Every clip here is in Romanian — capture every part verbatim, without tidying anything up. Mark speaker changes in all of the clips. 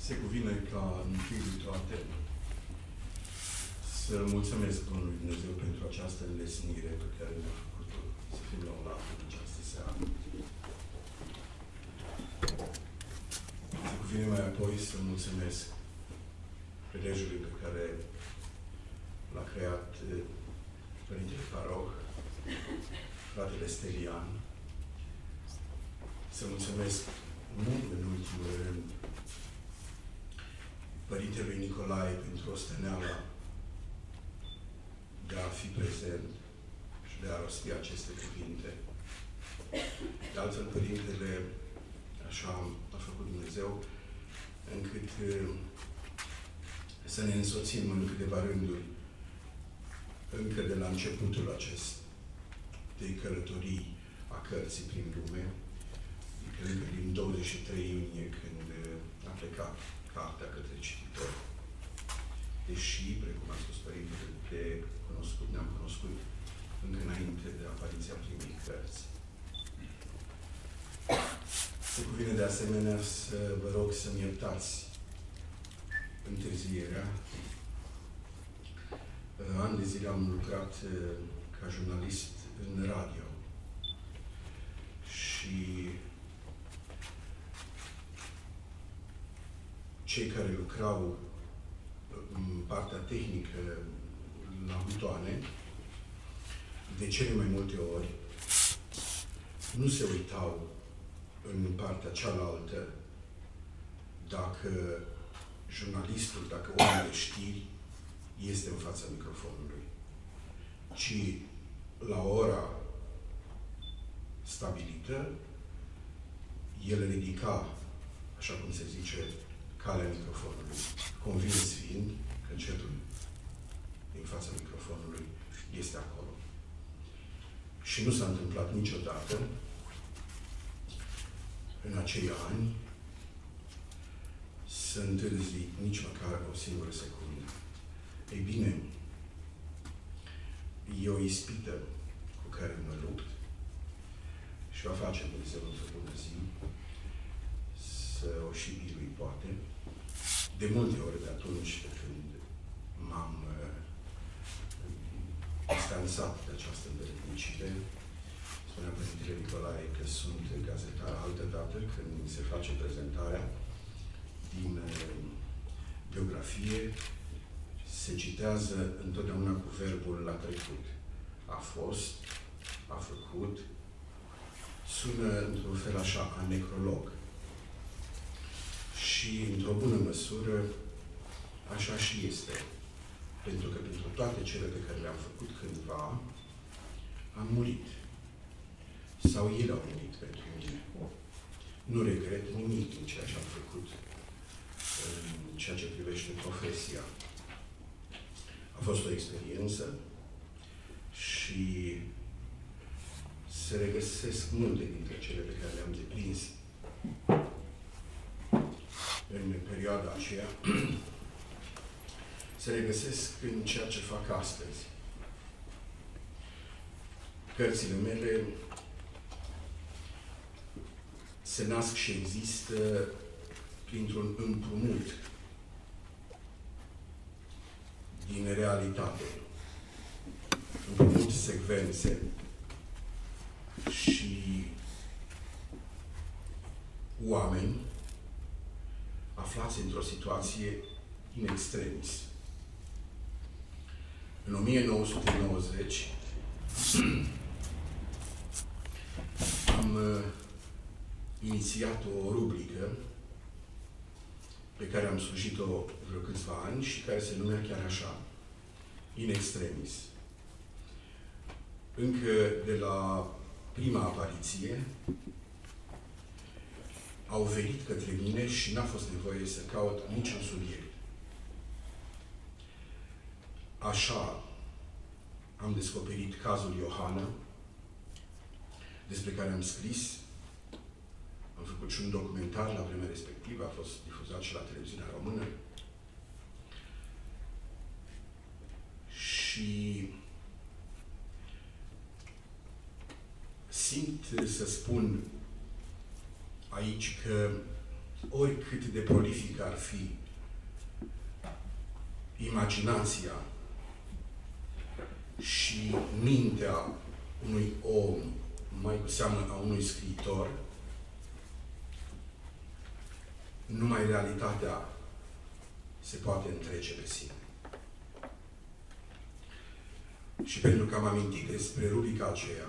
Speaker 1: se cuvine ca întâi de toate să mulțumesc Bunului Dumnezeu pentru această înlesnire pe care ne-a făcut-o să fim la un lac în această seară. Se cuvine mai apoi să mulțumesc prilejului pe care l-a creat Părintele Paroh, fratele Stelian. Să mulțumesc nu în ultimul rând Părintelui Nicolae pentru osteneala de a fi prezent și de a rosti aceste cuvinte. De altfel, Părintele, așa a făcut Dumnezeu, încât să ne însoțim în câteva rânduri încă de la începutul acestei călătorii a cărții prin lume, adică încă din douăzeci și trei iunie, când a plecat cartea către cititor. Deși, precum a spus Părintele, de cunoscut, ne-am cunoscut încă înainte de apariția primei cărți. Se cuvine de asemenea să vă rog să-mi iertați întârzierea. Ani de zile am lucrat ca jurnalist în radio și cei care lucrau în partea tehnică la butoane, de cele mai multe ori, nu se uitau în partea cealaltă dacă jurnalistul, dacă omul de știri este în fața microfonului, ci la ora stabilită, el ridica, așa cum se zice, calea microfonului, convins fiind că încetul din fața microfonului este acolo. Și nu s-a întâmplat niciodată în acei ani să întârzi nici măcar o singură secundă. Ei bine, e o ispită cu care mă lupt și va face Dumnezeu într-o bună zi să o și birui, poate. De multe ori de atunci când m-am uh, distanțat de această învrednicire, spunea Părintele Nicolae că sunt gazetar altă dată când se face prezentarea din uh, biografie, se citează întotdeauna cu verbul la trecut. A fost, a făcut, sună într-un fel așa, a necrolog. Și, într-o bună măsură, așa și este. Pentru că pentru toate cele pe care le-am făcut cândva, am murit. Sau ele au murit pentru mine. Nu regret nimic din ceea ce am făcut în ceea ce privește profesia. A fost o experiență și se regăsesc multe dintre cele pe care le-am deprins în perioada aceea, se regăsesc în ceea ce fac astăzi. Cărțile mele se nasc și există printr-un împrumut din realitate. Împrumut secvențe și oameni aflați într-o situație in extremis. În o mie nouă sute nouăzeci am uh, inițiat o rubrică pe care am slujit-o vreo câțiva ani și care se numea chiar așa, in extremis. Încă de la prima apariție au venit către mine și n-a fost nevoie să caut niciun subiect. Așa am descoperit cazul Iohana, despre care am scris. Am făcut și un documentar la vremea respectivă, a fost difuzat și la televiziunea română. Și simt să spun aici că oricât de prolific ar fi imaginația și mintea unui om, mai cu seamă a unui scriitor, numai realitatea se poate întrece pe sine. Și pentru că am amintit despre rubrica aceea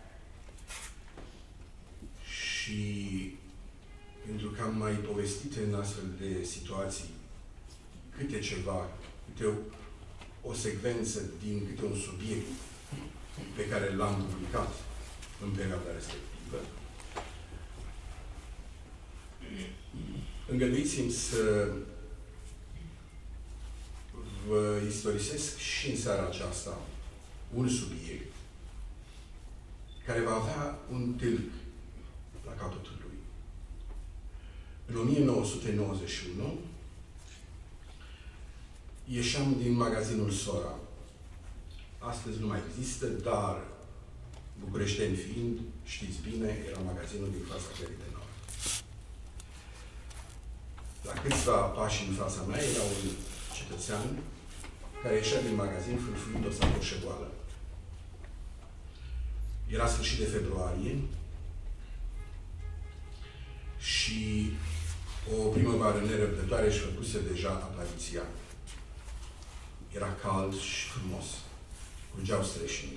Speaker 1: și pentru că am mai povestit în astfel de situații câte ceva, câte o, o secvență din câte un subiect pe care l-am publicat în perioada respectivă, îngăduiți-mi să vă istorisesc și în seara aceasta un subiect care va avea un tâlc la capătul lui. În o mie nouă sute nouăzeci și unu ieșeam din magazinul Sora. Astăzi nu mai există, dar bucureșteni fiind, știți bine, era magazinul din fața Gării de Nord. La câțiva pași în fața mea era un cetățean care ieșea din magazin fâlfâind o sacoșă goală. Era sfârșit de februarie și o primăvară nerăbdătoare își făcuse deja apariția. Era cald și frumos. Curgeau streșinile.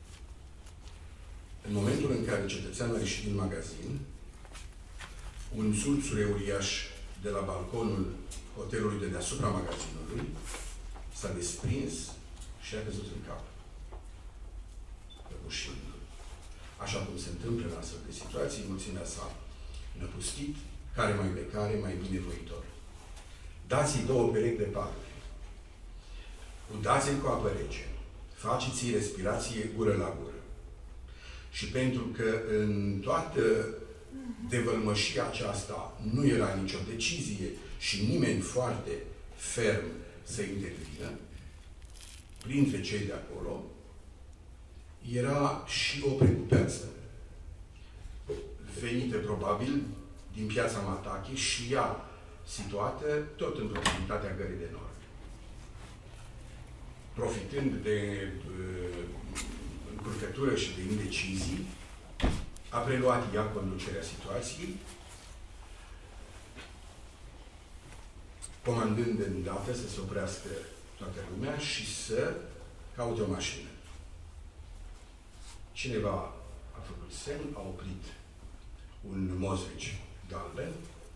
Speaker 1: În momentul în care cetățeanul a ieșit din magazin, un țurțure uriaș de la balconul hotelului de deasupra magazinului s-a desprins și a căzut în cap. Răbușindu. Așa cum se întâmplă în astfel de situații, mulțimea s-a năpustit, care mai de care, mai binevoitor. Dați-i două perechi de paturi. Udați-l cu apă rece. Faceți-i respirație gură la gură. Și pentru că în toată devălmășia aceasta nu era nicio decizie și nimeni foarte ferm să intervină, printre cei de acolo, era și o precupeață venită probabil din piața Matache și ea situată tot în proximitatea Gării de Nord. Profitând de uh, încurcătură și de indecizii, a preluat ea conducerea situației, comandând de îndată să se oprească toată lumea și să caute o mașină. Cineva a făcut semn, a oprit un Moskvich galben,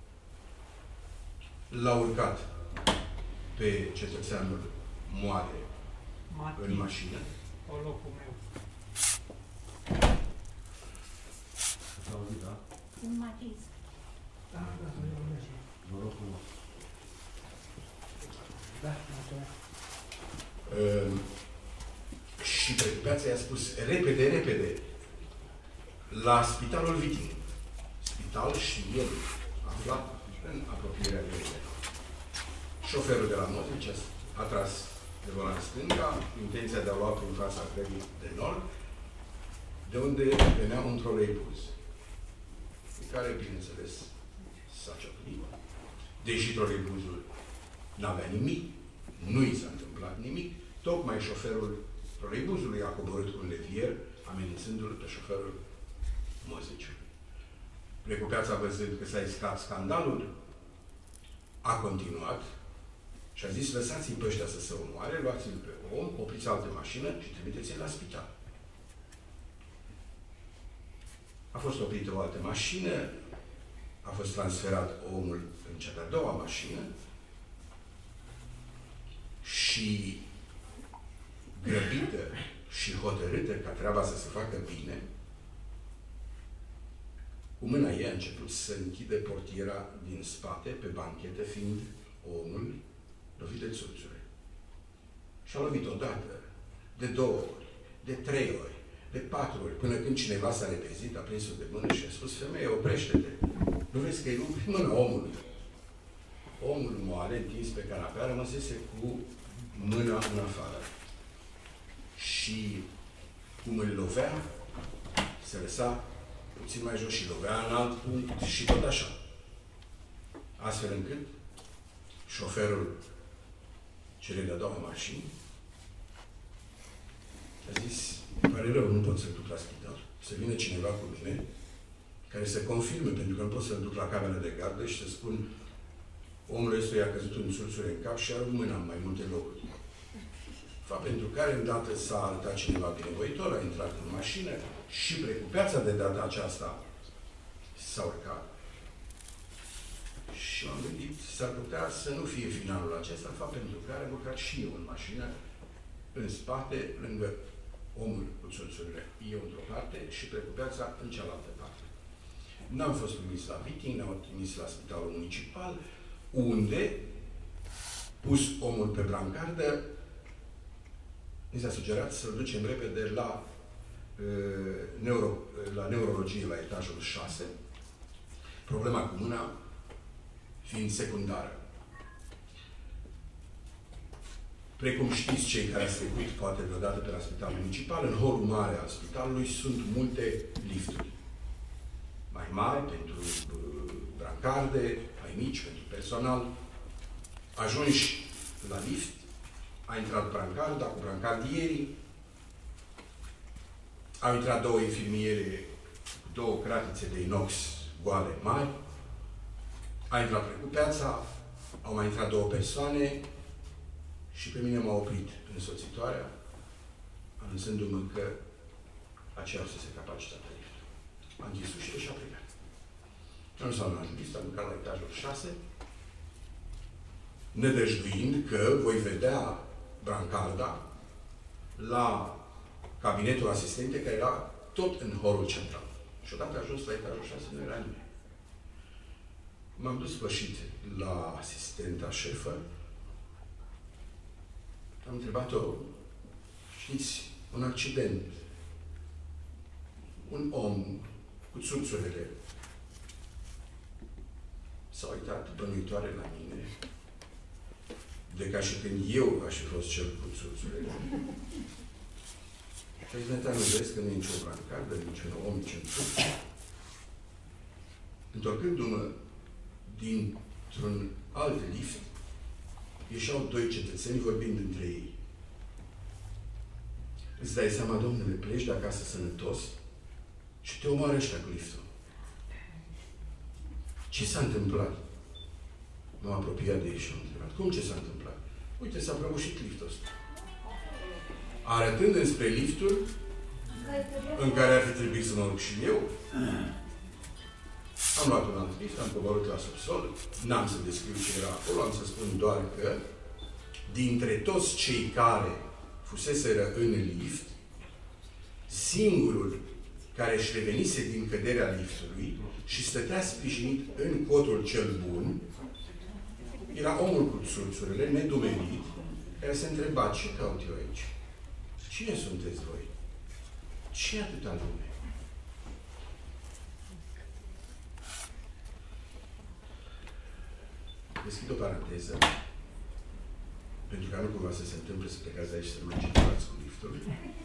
Speaker 1: l-a urcat pe cetățeanul moare Mati. În mașină.
Speaker 2: Pe locul meu.
Speaker 3: S-a auzit, da?
Speaker 4: Un Matiz.
Speaker 2: Da, da, da.
Speaker 3: Vă rog frumos.
Speaker 2: Da, mulțumesc.
Speaker 1: Uh, și precupeața i-a spus, repede, repede, la Spitalul Viting. Spital și el aflat în apropierea Gării. Șoferul de la Moskvich a tras de volan stânga, intenția de a lua prin fața Gării de Nord, de unde venea un troleibuz, în care, bineînțeles, s-a ciocnit. Deși troleibuzul n-avea nimic, nu i s-a întâmplat nimic, tocmai șoferul troleibuzului a coborât cu un levier, amenințându-l pe șoferul Moskvichului. Precupeața, văzând că s-a iscat scandalul, a continuat și a zis, lăsați-i pe ăștia să se omoare, luați-l pe om, opriți altă mașină și trimiteți-l la spital. A fost oprită o altă mașină, a fost transferat omul în cea de-a doua mașină și grăbită și hotărâtă ca treaba să se facă bine, cu mâna ei a început să închide portiera din spate, pe banchetă, fiind omul lovit de țurțure. Și-a lovit odată, de două ori, de trei ori, de patru ori, până când cineva s-a repezit, a prins-o de mână și a spus, femeie, oprește-te! Nu vezi că e rupt mâna omului. Omul moale, întins pe canapea, rămăsese cu mâna în afară. Și cum îl lovea, se lăsa puțin mai jos și lovea în alt punct și tot așa. astfel încât șoferul celei de-a doua mașini a zis, îmi pare rău, nu pot să-l duc la spital. Să vină cineva cu mine care să confirme, pentru că nu pot să-l duc la camera de gardă și să spun omul ăsta i-a căzut în țurțuri în cap și a rupt mâna în mai multe locuri. Fapt pentru care, îndată s-a arătat cineva binevoitor, a intrat în mașină și precupeața de data aceasta s-a urcat. Și am gândit, s-ar putea să nu fie finalul acesta, fapt pentru care am urcat și eu în mașină, în spate, lângă omul cu țurțurile, eu într-o parte și precupeața în cealaltă parte. N-am fost trimis la Viting, ne-au trimis la spitalul municipal, unde, pus omul pe brancardă, ni s-a sugerat să-l ducem repede la, uh, neuro, la neurologie, la etajul șase, problema cu mâna fiind secundară. Precum știți, cei care ați trecut poate vreodată pe la spitalul municipal, în holul mare al spitalului sunt multe lifturi. Mai mari pentru uh, brancarde, mai mici pentru personal. Ajungi la lift, a intrat brancarda cu brancardierii, au intrat două infirmiere cu două cratițe de inox goale mari, a intrat precupeața, au mai intrat două persoane și pe mine m-a oprit însoțitoarea, anunțându-mă că aceea o să se capacitatea liftului. A închis ușile și a plecat. Nu s-a închis, am urcat la etajul șase, nedăjduind că voi vedea brancarda la cabinetul asistente, care era tot în holul central. Și odată ajuns la etajul șase, nu era nimeni. M-am dus pășit la asistenta șefă. Am întrebat-o, știți, un accident. Un om cu țurțurile s-a uitat bănuitoare la mine, de ca și când eu aș fi fost cel cu țurțurile. Și a zis, nu vezi că nu e nicio brancardă, niciun om, niciun țurț. Întorcându-mă dintr-un alt lift, ieșeau doi cetățeni vorbind între ei. Îți dai seama, domnule, pleci de acasă sănătos și te omoară ăștia cu liftul. Ce s-a întâmplat? M-am apropiat de ei și am întrebat. Cum ce s-a întâmplat? Uite, s-a prăbușit liftul ăsta. Arătând înspre liftul în care ar fi trebuit să mă duc și eu, am luat un alt lift, am coborât la subsol, n-am să descriu ce era acolo, am să spun doar că dintre toți cei care fuseseră în lift, singurul care își revenise din căderea liftului și stătea sprijinit în cotul cel bun, era omul cu țurțurile, nedumerit, care se întreba, ce caut eu aici? Cine sunteți voi? Ce atâta lume? Deschid o paranteză, pentru că nu cumva să se întâmple să plecați de aici să nu mai circulați cu liftul.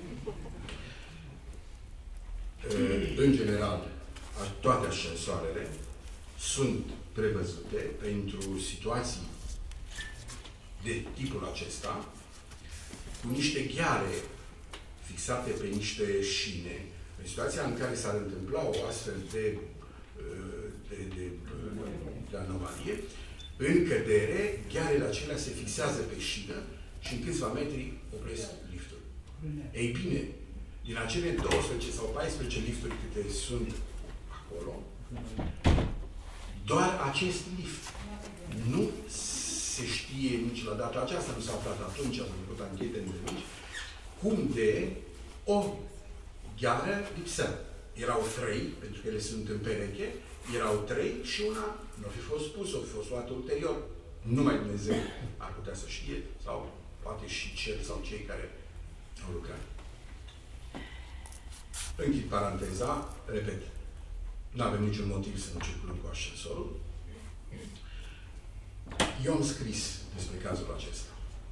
Speaker 1: În general, toate ascensoarele sunt prevăzute pentru situații de tipul acesta, cu niște gheare fixate pe niște șine, în situația în care s-ar întâmpla o astfel de, de, de, de anomalie, în cădere, ghearele acelea se fixează pe șină și în câțiva metri opresc liftul. Ei bine, din acele douăsprezece sau paisprezece lifturi câte sunt acolo, doar acest lift nu se știe nici la data aceasta, nu s-a aflat atunci, am făcut anchete între mici, cum de o gheară lipsea. Erau trei, pentru că ele sunt în pereche, erau trei și una nu a fi fost pusă, a fi fost luată ulterior. Numai Dumnezeu ar putea să știe, sau poate și cel sau cei care au lucrat. Închid paranteza, repet, nu avem niciun motiv să nu circulăm cu ascensorul. Eu am scris despre cazul acesta.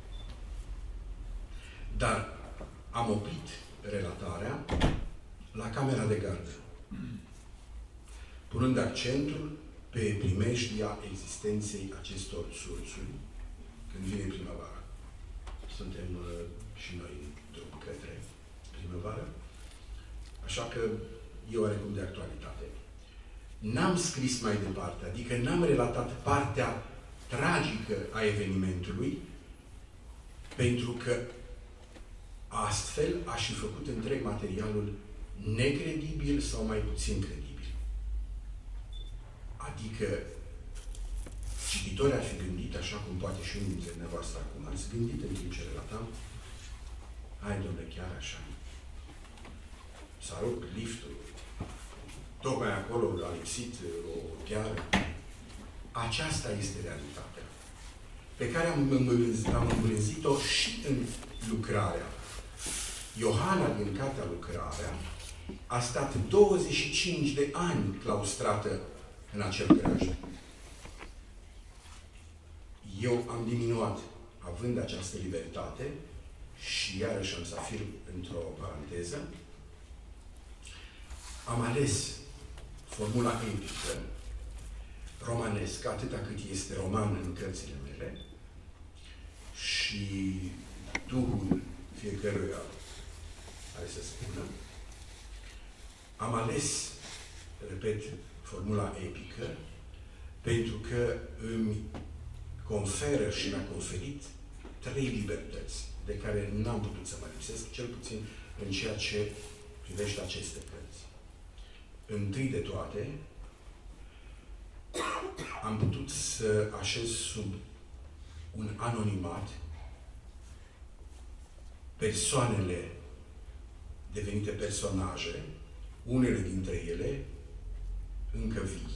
Speaker 1: Dar am oprit relatarea la camera de gardă, punând accentul pe primejdia existenței acestor surțuri când vine primăvara. Suntem uh, și noi în drum către primăvară, așa că e oarecum de actualitate. N-am scris mai departe, adică n-am relatat partea tragică a evenimentului, pentru că astfel aș fi făcut întreg materialul necredibil sau mai puțin credibil. Adică cititorii ar fi gândit, așa cum poate și unul dintre dumneavoastră acum, ați gândit în timp ce relatam, hai, domnule, chiar așa. S-a rupt liftul, tocmai acolo a lipsit o piară. Aceasta este realitatea, pe care am îmbunătățit-o și în lucrarea. Iohana, din cartea Lucrarea, a stat douăzeci și cinci de ani claustrată în acel graj. Eu am diminuat, având această libertate, și iarăși am să afirm într-o paranteză, am ales formula epică, romanescă, atâta cât este roman în cărțile mele, și Duhul fiecăruia, hai să spună, am ales, repet, formula epică, pentru că îmi conferă și mi-a conferit trei libertăți, de care n-am putut să mă lipsesc, cel puțin în ceea ce privește aceste cărți. Întâi de toate, am putut să așez sub un anonimat persoanele devenite personaje, unele dintre ele încă vii.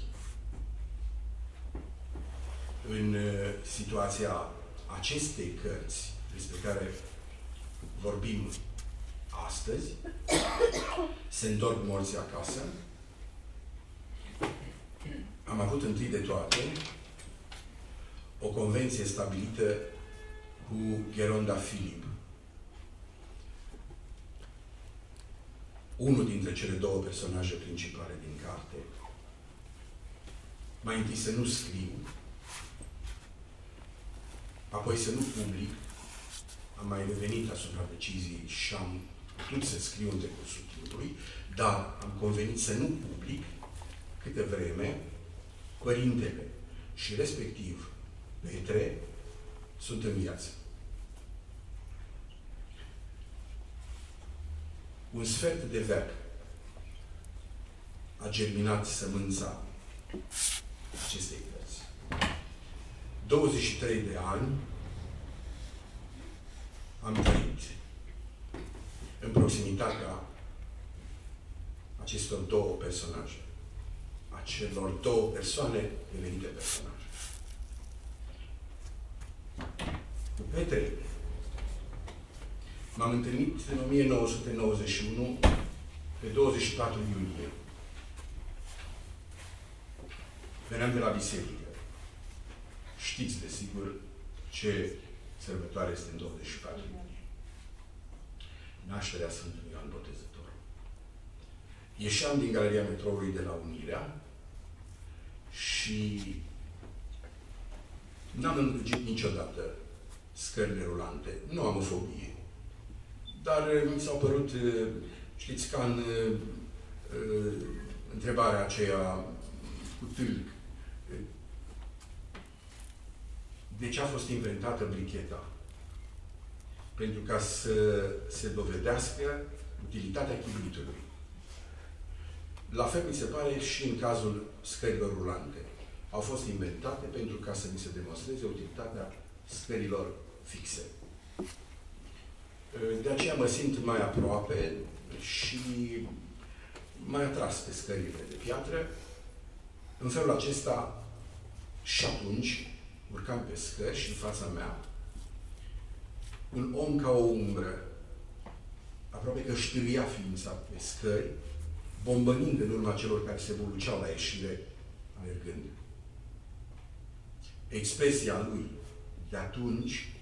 Speaker 1: În situația acestei cărți despre care vorbim astăzi, se întorc morții acasă, am avut întâi de toate o convenție stabilită cu Gheronda Filip, unul dintre cele două personaje principale din carte. Mai întâi să nu scriu, apoi să nu public. Am mai revenit asupra deciziei și am putut să scriu în decursul timpului, dar am convenit să nu public câte vreme părintele și respectiv Petre sunt în viață. Un sfert de veac a germinat sămânța acestei cărți. douăzeci și trei de ani am trăit în proximitatea acestor două personaje, acelor două persoane devenite personaje. Cu Petre m-am întâlnit în o mie nouă sute nouăzeci și unu, pe douăzeci și patru iulie. Veneam de la biserică. Știți, desigur, ce sărbătoare este în douăzeci și patru iulie. Nașterea Sfântului Ioan Botezător. Ieșeam din Galeria Metroului de la Unirea și n-am îngrijit niciodată scările rulante. Nu am o fobie. Dar mi s-au părut, știți, ca în uh, întrebarea aceea cu tâlc. De ce a fost inventată bricheta? Pentru ca să se dovedească utilitatea chibritului. La fel mi se pare și în cazul scărilor rulante. Au fost inventate pentru ca să mi se demonstreze utilitatea scărilor fixe. De aceea mă simt mai aproape și mai atras pe scările de piatră. În felul acesta, și atunci, urcam pe scări și în fața mea, un om ca o umbră, aproape că știria ființa pe scări, bombănind în urma celor care se buluceau la ieșire, alergând. Expresia lui de atunci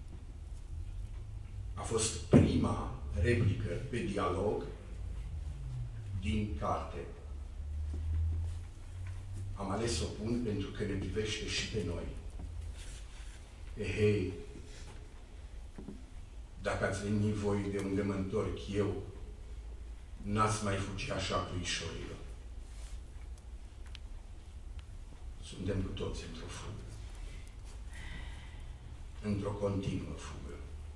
Speaker 1: a fost prima replică pe dialog din carte. Am ales să o pun pentru că ne privește și pe noi. Ehei, dacă ați venit voi de unde mă întorc eu, n-ați mai fugi așa cu ișorilor. Suntem cu toți într-o fugă. Într-o continuă fugă.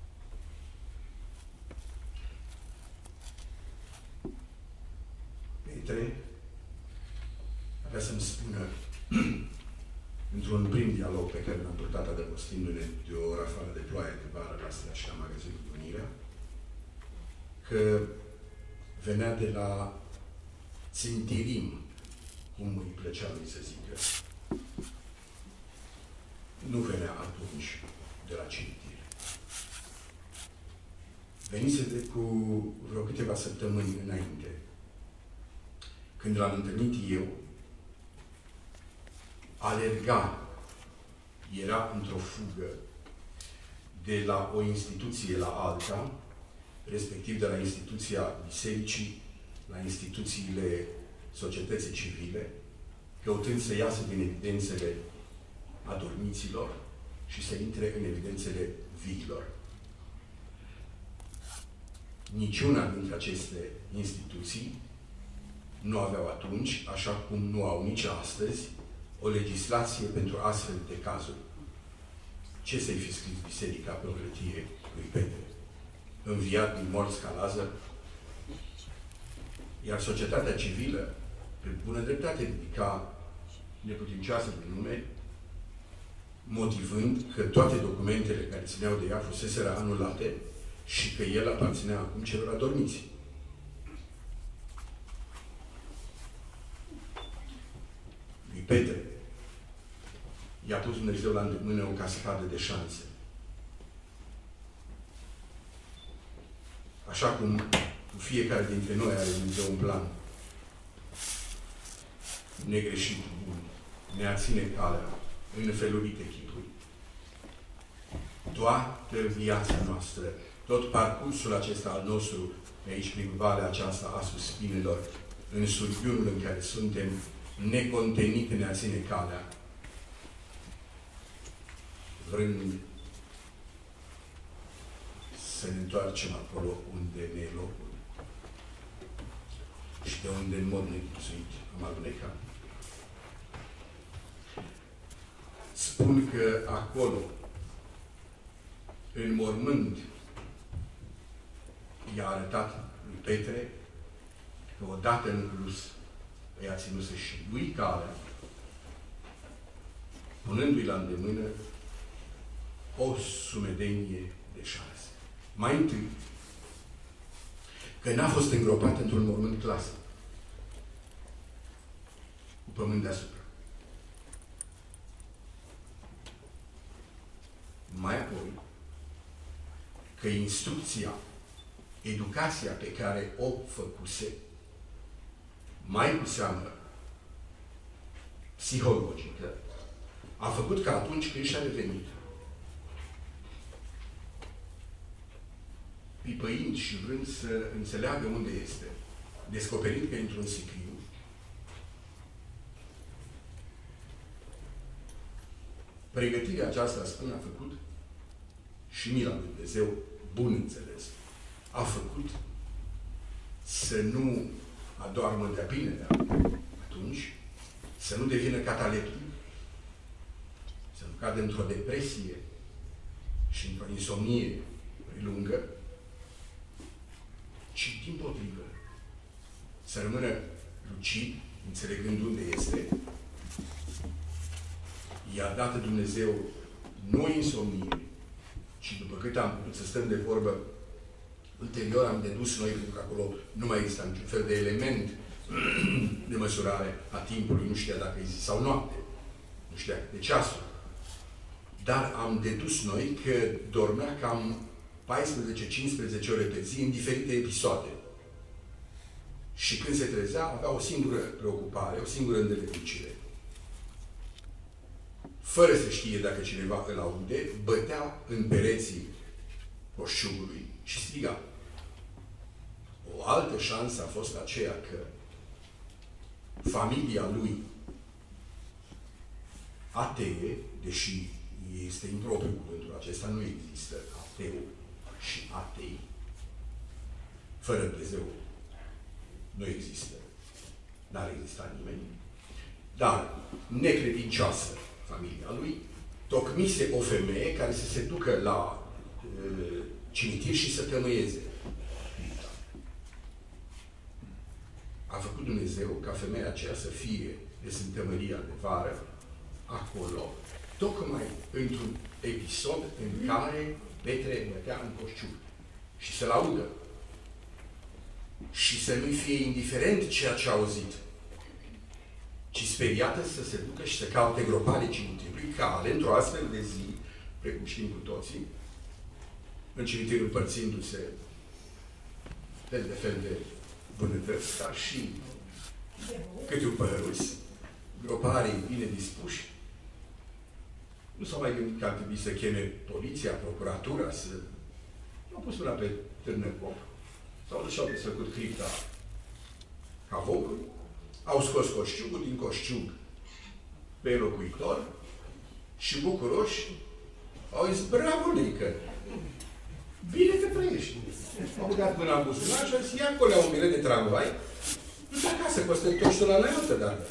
Speaker 1: Petre avea să-mi spună într-un prim dialog pe care l-am purtat adăpostindu-ne de o rafală de ploaie de vară la astea și la magazinul Unirea, că venea de la Țintirim, cum îi plăcea lui să zică. Nu venea atunci de la cimitir. Venise de cu vreo câteva săptămâni înainte. Când l-am întâlnit eu, alerga, era într-o fugă de la o instituție la alta, respectiv de la instituția bisericii la instituțiile societății civile, căutând să iasă din evidențele adormiților și să intre în evidențele viilor. Niciuna dintre aceste instituții nu aveau atunci, așa cum nu au nici astăzi, o legislație pentru astfel de cazuri. Ce să-i fi scris biserica pe o hârtie lui Petre? Înviat din morți ca Lazar? Iar societatea civilă, pe bună dreptate, ridica neputincioasă de nume, motivând că toate documentele care țineau de ea fuseseră anulate și că el aparținea acum celor adormiți. Lui Petre i-a pus Dumnezeu la îndemână o cascadă de șanse. Așa cum cu fiecare dintre noi are Dumnezeu un plan negreșit, bun, ne ține calea în felurite chipuri. Toată viața noastră, tot parcursul acesta al nostru, aici prin valea aceasta a suspinelor, în surghiunul în care suntem, necontenit ne ține calea, vrând să ne întoarcem acolo unde ne e locul și de unde în mod necuțuit am alunecat. Spun că acolo, în mormânt, i-a arătat lui Petre că odată în plus îi a ținuse și lui calea, punându-i la îndemână o sumedenie de șanse. Mai întâi, că n-a fost îngropat într-un mormânt clasic, cu pământ deasupra. Mai apoi, că instrucția, educația pe care o făcuse, mai cu seamă psihologică, a făcut ca atunci când și-a revenit, pipăind și vrând să înțeleagă unde este, descoperind că într-un sicriu, pregătirea aceasta, spun, a făcut și mila lui Dumnezeu, bun înțeles, a făcut să nu adoarmă de-a binelea atunci, să nu devină cataleptic, să nu cadă într-o depresie și într-o insomnie lungă, ci dimpotrivă, să rămână lucid, înțelegând unde este. I-a dat Dumnezeu nu insomnie, ci după cât am putut să stăm de vorbă, ulterior am dedus noi, pentru că acolo nu mai există niciun fel de element de măsurare a timpului, nu știa dacă e zi sau noapte, nu știa de ceasul. Dar am dedus noi că dormea cam paisprezece-cincisprezece ore pe zi în diferite episoade. Și când se trezea, avea o singură preocupare, o singură îndeletnicire. Fără să știe dacă cineva îl aude, bătea în pereții coșciugului și striga. O altă șansă a fost aceea că familia lui atee, deși este impropriu cuvântul acesta, nu există ateu și atei. Fără Dumnezeu nu există. N-ar exista nimeni. Dar necredincioasă familia lui, tocmise o femeie care să se ducă la uh, cimitir și să tămâieze. A făcut Dumnezeu ca femeia aceea să fie de sântămâria de vară acolo, tocmai într-un episod în care Petre bătea în coșciug și să-l audă și să nu fie indiferent ceea ce a auzit, ci speriată să se ducă și să caute gropare cimitirului cale într-o astfel de zi, precum știm cu toții, în cimitir împărțindu-se fel de fel de bunătăți, dar și câte un păhăruț, groparii bine dispuși. Nu s-au mai gândit că ar trebui să cheme poliția, procuratura, să... Nu au pus una pe târnăcop. S-au dus și au desfăcut cripta cavocului, au scos coșciugul din coșciug pe locuitor și bucuroși au zis, bravo, Nică! Bine te trăiești! Au băgat mâna în buzunar și au zis, ia acolo un bilet de tramvai, du-te acasă, că o să te întorci la noi altă dată.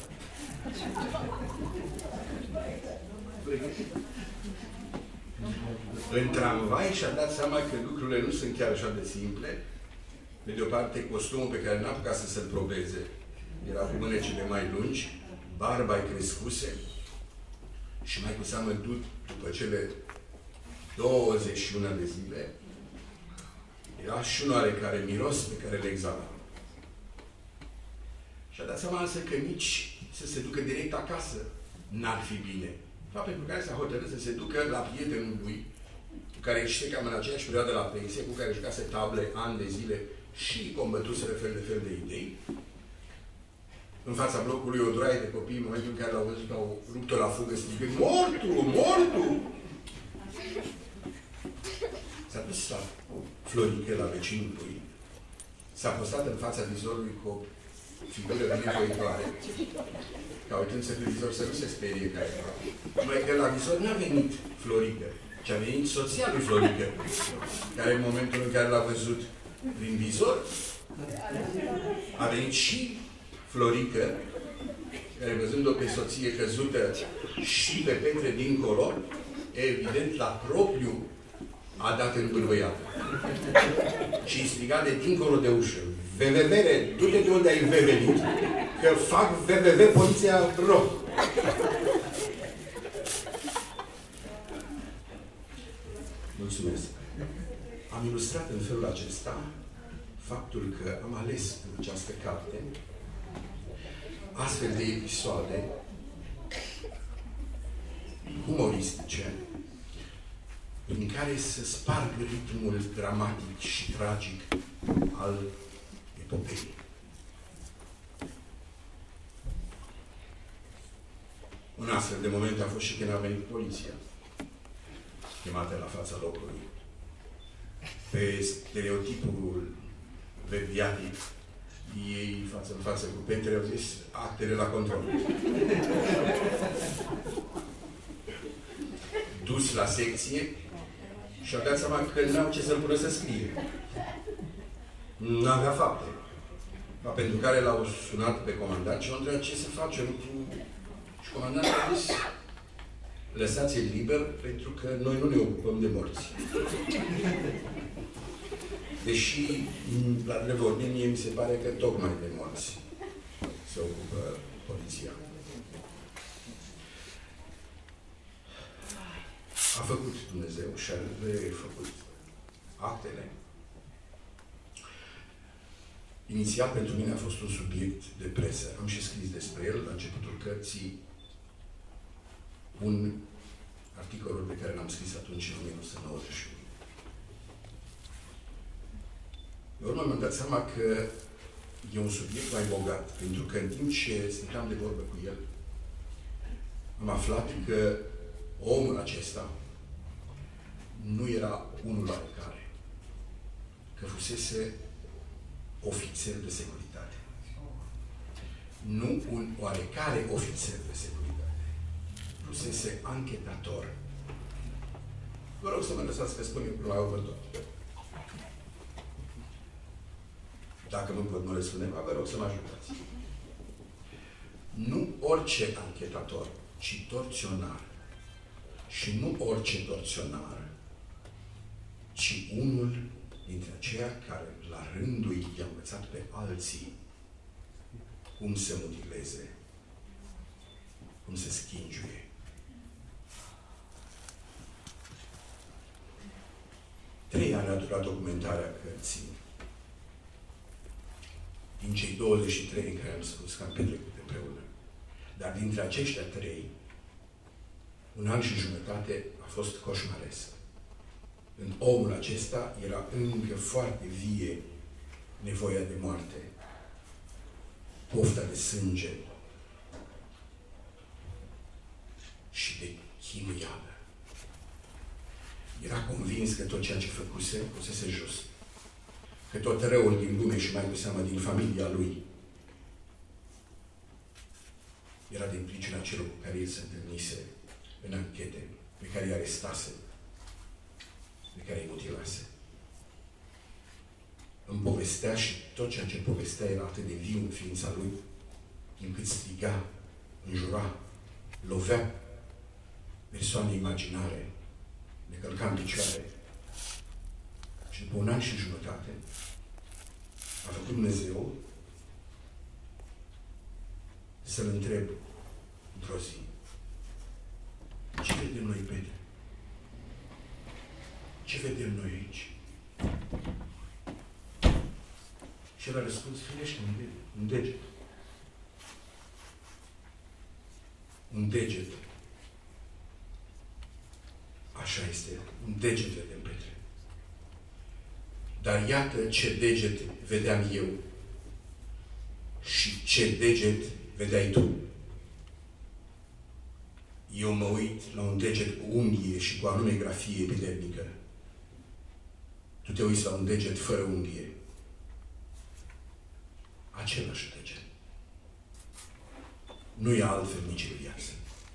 Speaker 1: În tramvai și-a dat seama că lucrurile nu sunt chiar așa de simple. Pe de o parte, costumul pe care n-a apucat să se-l probeze era cu mânecile mai lungi, barba-i crescuse și mai cu seamă după cele douăzeci și unu de zile era și un oarecare miros pe care le exhala. Și-a dat seama însă că nici să se ducă direct acasă n-ar fi bine. Fapt pentru care s-a hotărât să se ducă la prietenul lui, cu care știe cam în aceeași perioadă la pensie, cu care jucase table ani de zile și combătuseră fel de fel de idei. În fața blocului o droaie de copii, în momentul în care l-au văzut, au rupt-o la fugă, strigând, mortu, mortu! S-a dus la Florică, la vecinul lui, s-a postat în fața vizorului cu o figură nevoitoare, ca uitând să pe vizor să nu se sperie ca era. Numai că la vizor n-a venit Florică, ci a venit soția lui Florică, care în momentul în care l-a văzut prin vizor, a venit și Florică, care văzând-o pe soție căzută și pe Petre dincolo, evident, la propriu a dat în bârvăiată. Și îi striga de dincolo de ușă. Vevevere, du-te de unde ai vevenit, că fac V V V poliția rău. Mulțumesc. Am ilustrat în felul acesta faptul că am ales în această carte astfel de episoade humoristice în care să sparg ritmul dramatic și tragic al epopeii. Un astfel de moment a fost și când a venit poliția, chemată la fața locului. Pe stereotipul verbiatic, ei față în față cu Petre au zis actele la control. Dus la secție și au dat seama că n-au ce să-l pună să scrie. N-avea fapte. Pentru care l-au sunat pe comandant și au întrebat ce să facem cu... Și comandantul a zis lăsați-l liber pentru că noi nu ne ocupăm de morți. Deși, la revorbi, mie mi se pare că tocmai de morți se ocupă poliția. A făcut Dumnezeu și a refăcut actele. Inițial, pentru mine a fost un subiect de presă. Am și scris despre el la începutul cărții un articolul pe care l-am scris atunci în o mie nouă sute nouăzeci și unu. Pe urmă mi-am dat seama că e un subiect mai bogat, pentru că în timp ce stăteam de vorbă cu el, am aflat că omul acesta nu era unul oarecare, că fusese ofițer de securitate. Nu un oarecare ofițer de securitate. fusese anchetator. Vă rog să mă lăsați că spun eu până la următor. Dacă nu pot mă răspunde, vă rog să mă ajutați. Nu orice anchetator, ci torționar. Și nu orice torționar, ci unul dintre aceia care la rândul i-a învățat pe alții cum să mutileze, cum să schingiuie. Trei ani a durat documentarea cărții. Din cei douăzeci și trei în care am spus că am petrecut împreună. Dar dintre aceștia trei, un an și jumătate a fost coșmaresc. În omul acesta era încă foarte vie nevoia de moarte, pofta de sânge și de chinuială. Era convins că tot ceea ce făcuse fusese just. Că tot răul din lume și mai cu seamă din familia lui era din pricina celor cu care el se întâlnise în anchete, pe care îi arestase, pe care îi mutilase. Îmi povestea și tot ceea ce povestea era atât de viu în ființa lui, încât striga, înjura, lovea persoane imaginare, le călca în picioare. Și după un an și jumătate a făcut Dumnezeu să-l întreb într-o zi: ce vedem noi, Petre? Ce vedem noi aici? Și el a răspuns: firește, un deget. Un deget. Un deget. Așa este. Un deget vedem, Petre. Dar iată ce deget vedeam eu și ce deget vedeai tu. Eu mă uit la un deget cu unghie și cu anume grafie epidermică. Tu te uiți la un deget fără unghie. Același deget. Nu e altfel nici în viață.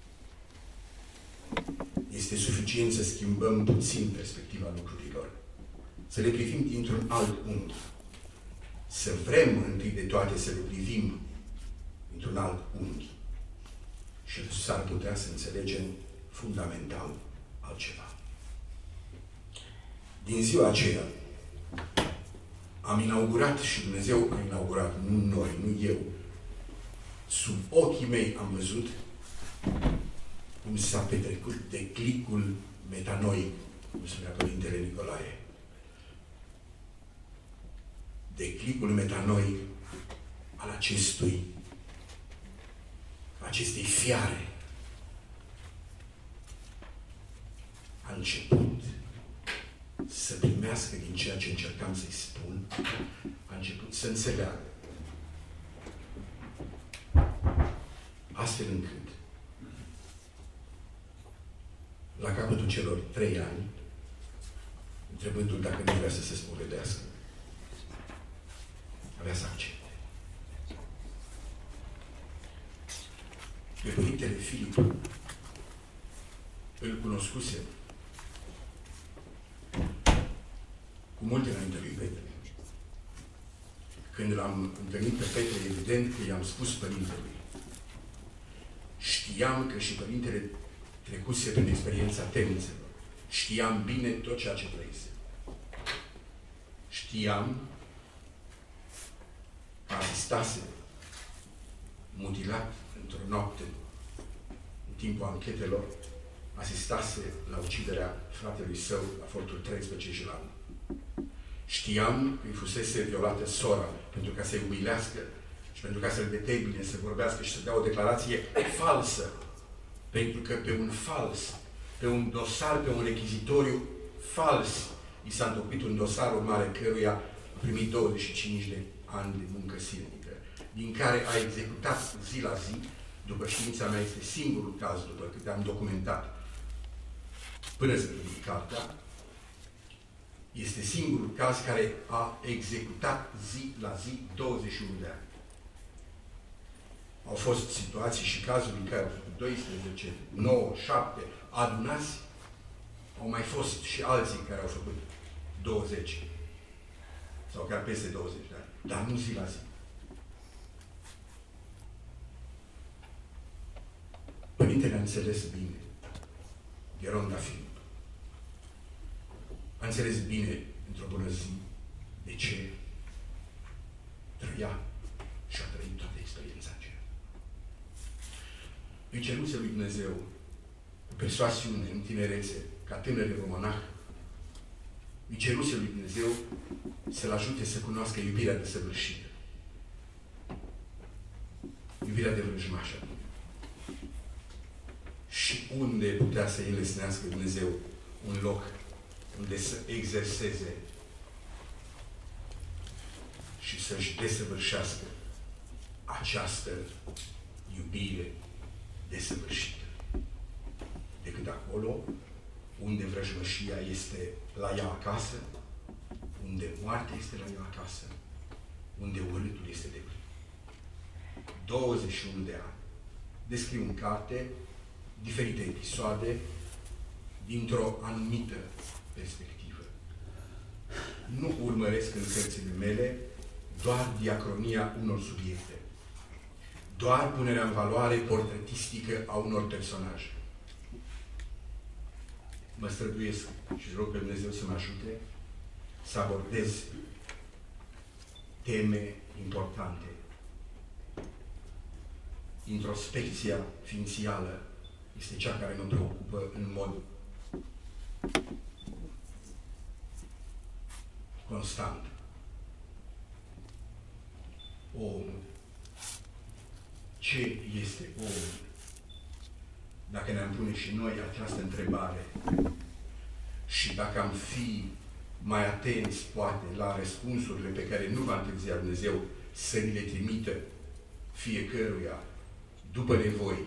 Speaker 1: Este suficient să schimbăm puțin perspectiva lucrurilor. Să le privim dintr-un alt unghi. Să vrem întâi de toate să le privim dintr-un alt unghi. Și s-ar putea să înțelegem fundamental altceva. Din ziua aceea am inaugurat și Dumnezeu a inaugurat, nu noi, nu eu. Sub ochii mei am văzut cum s-a petrecut declicul metanoic, cum spunea Părintele Nicolae. Declicul metanoic al acestui, acestei fiare a început să primească din ceea ce încercam să-i spun, a început să înțeleagă. Astfel încât, la capătul celor trei ani, întrebându-l dacă nu vrea să se spovedească, avea să accepte. Pe Părintele Filip îl cunoscuse cu multe înainte lui Petre. Când l-am întâlnit pe Petre, evident că i-am spus Părintelui. Știam că și Părintele trecuse prin experiența temnițelor. Știam bine tot ceea ce trăise. Știam că asistase mutilat într-o noapte, în timpul anchetelor, asistase la uciderea fratelui său la fortul treisprezece Jilan. Știam că îi fusese violată sora pentru ca să-i umilească și pentru ca să-l determine să vorbească și să dea o declarație falsă. Pentru că pe un fals, pe un dosar, pe un rechizitoriu fals, i s-a întocmit un dosar urmare căruia a primit douăzeci și cinci de ani de muncă silnică, din care a executat zi la zi. După știința mea, este singurul caz, după câte am documentat, până să public cartea, este singurul caz care a executat zi la zi douăzeci și unu de ani. Au fost situații și cazuri în care au făcut doisprezece, nouă, șapte, adunați. Au mai fost și alții care au făcut douăzeci. Sau chiar peste douăzeci de ani. Dar nu zi la zi. Părintele a înțeles bine. Gheronda Filip. A înțeles bine, într-o bună zi, de ce trăia și a trăit toată experiența aceea. Îi ceruse lui Dumnezeu, cu persoasiune, în tinerețe, ca tânăr românah, îi ceruse lui Dumnezeu să-l ajute să cunoască iubirea desăvârșită. Iubirea de vrăjmașă. Și unde putea să îi înlesnească Dumnezeu un loc unde să exerseze și să-și desăvârșească această iubire desăvârșită. Decât acolo unde vrăjmășia este la ea acasă, unde moartea este la ea acasă, unde urâtul este de plin. douăzeci și unu de ani. Descriu în carte diferite episoade dintr-o anumită perspectivă. Nu urmăresc în cărțile mele doar diacronia unor subiecte, doar punerea în valoare portretistică a unor personaje. Mă străduiesc și rog pe Dumnezeu să mă ajute să abordez teme importante. Introspecția ființială este cea care mă preocupă în mod constant. Omul. Ce este omul? Dacă ne-am pune și noi această întrebare și dacă am fi mai atenți, poate, la răspunsurile pe care nu va întârzia Dumnezeu să ni le trimită fiecăruia după nevoi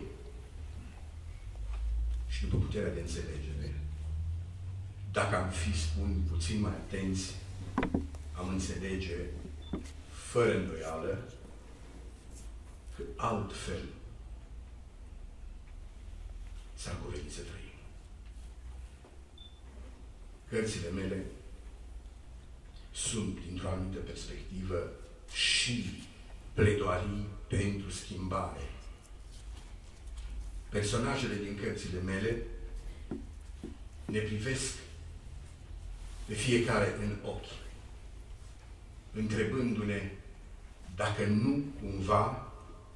Speaker 1: și după puterea de înțelegere, dacă am fi, spun, puțin mai atenți, am înțelege, fără îndoială, că altfel s-ar cuvenit să trăim. Cărțile mele sunt, dintr-o anumită perspectivă, și pledoarii pentru schimbare. Personajele din cărțile mele ne privesc pe fiecare în ochi, întrebându-ne dacă nu cumva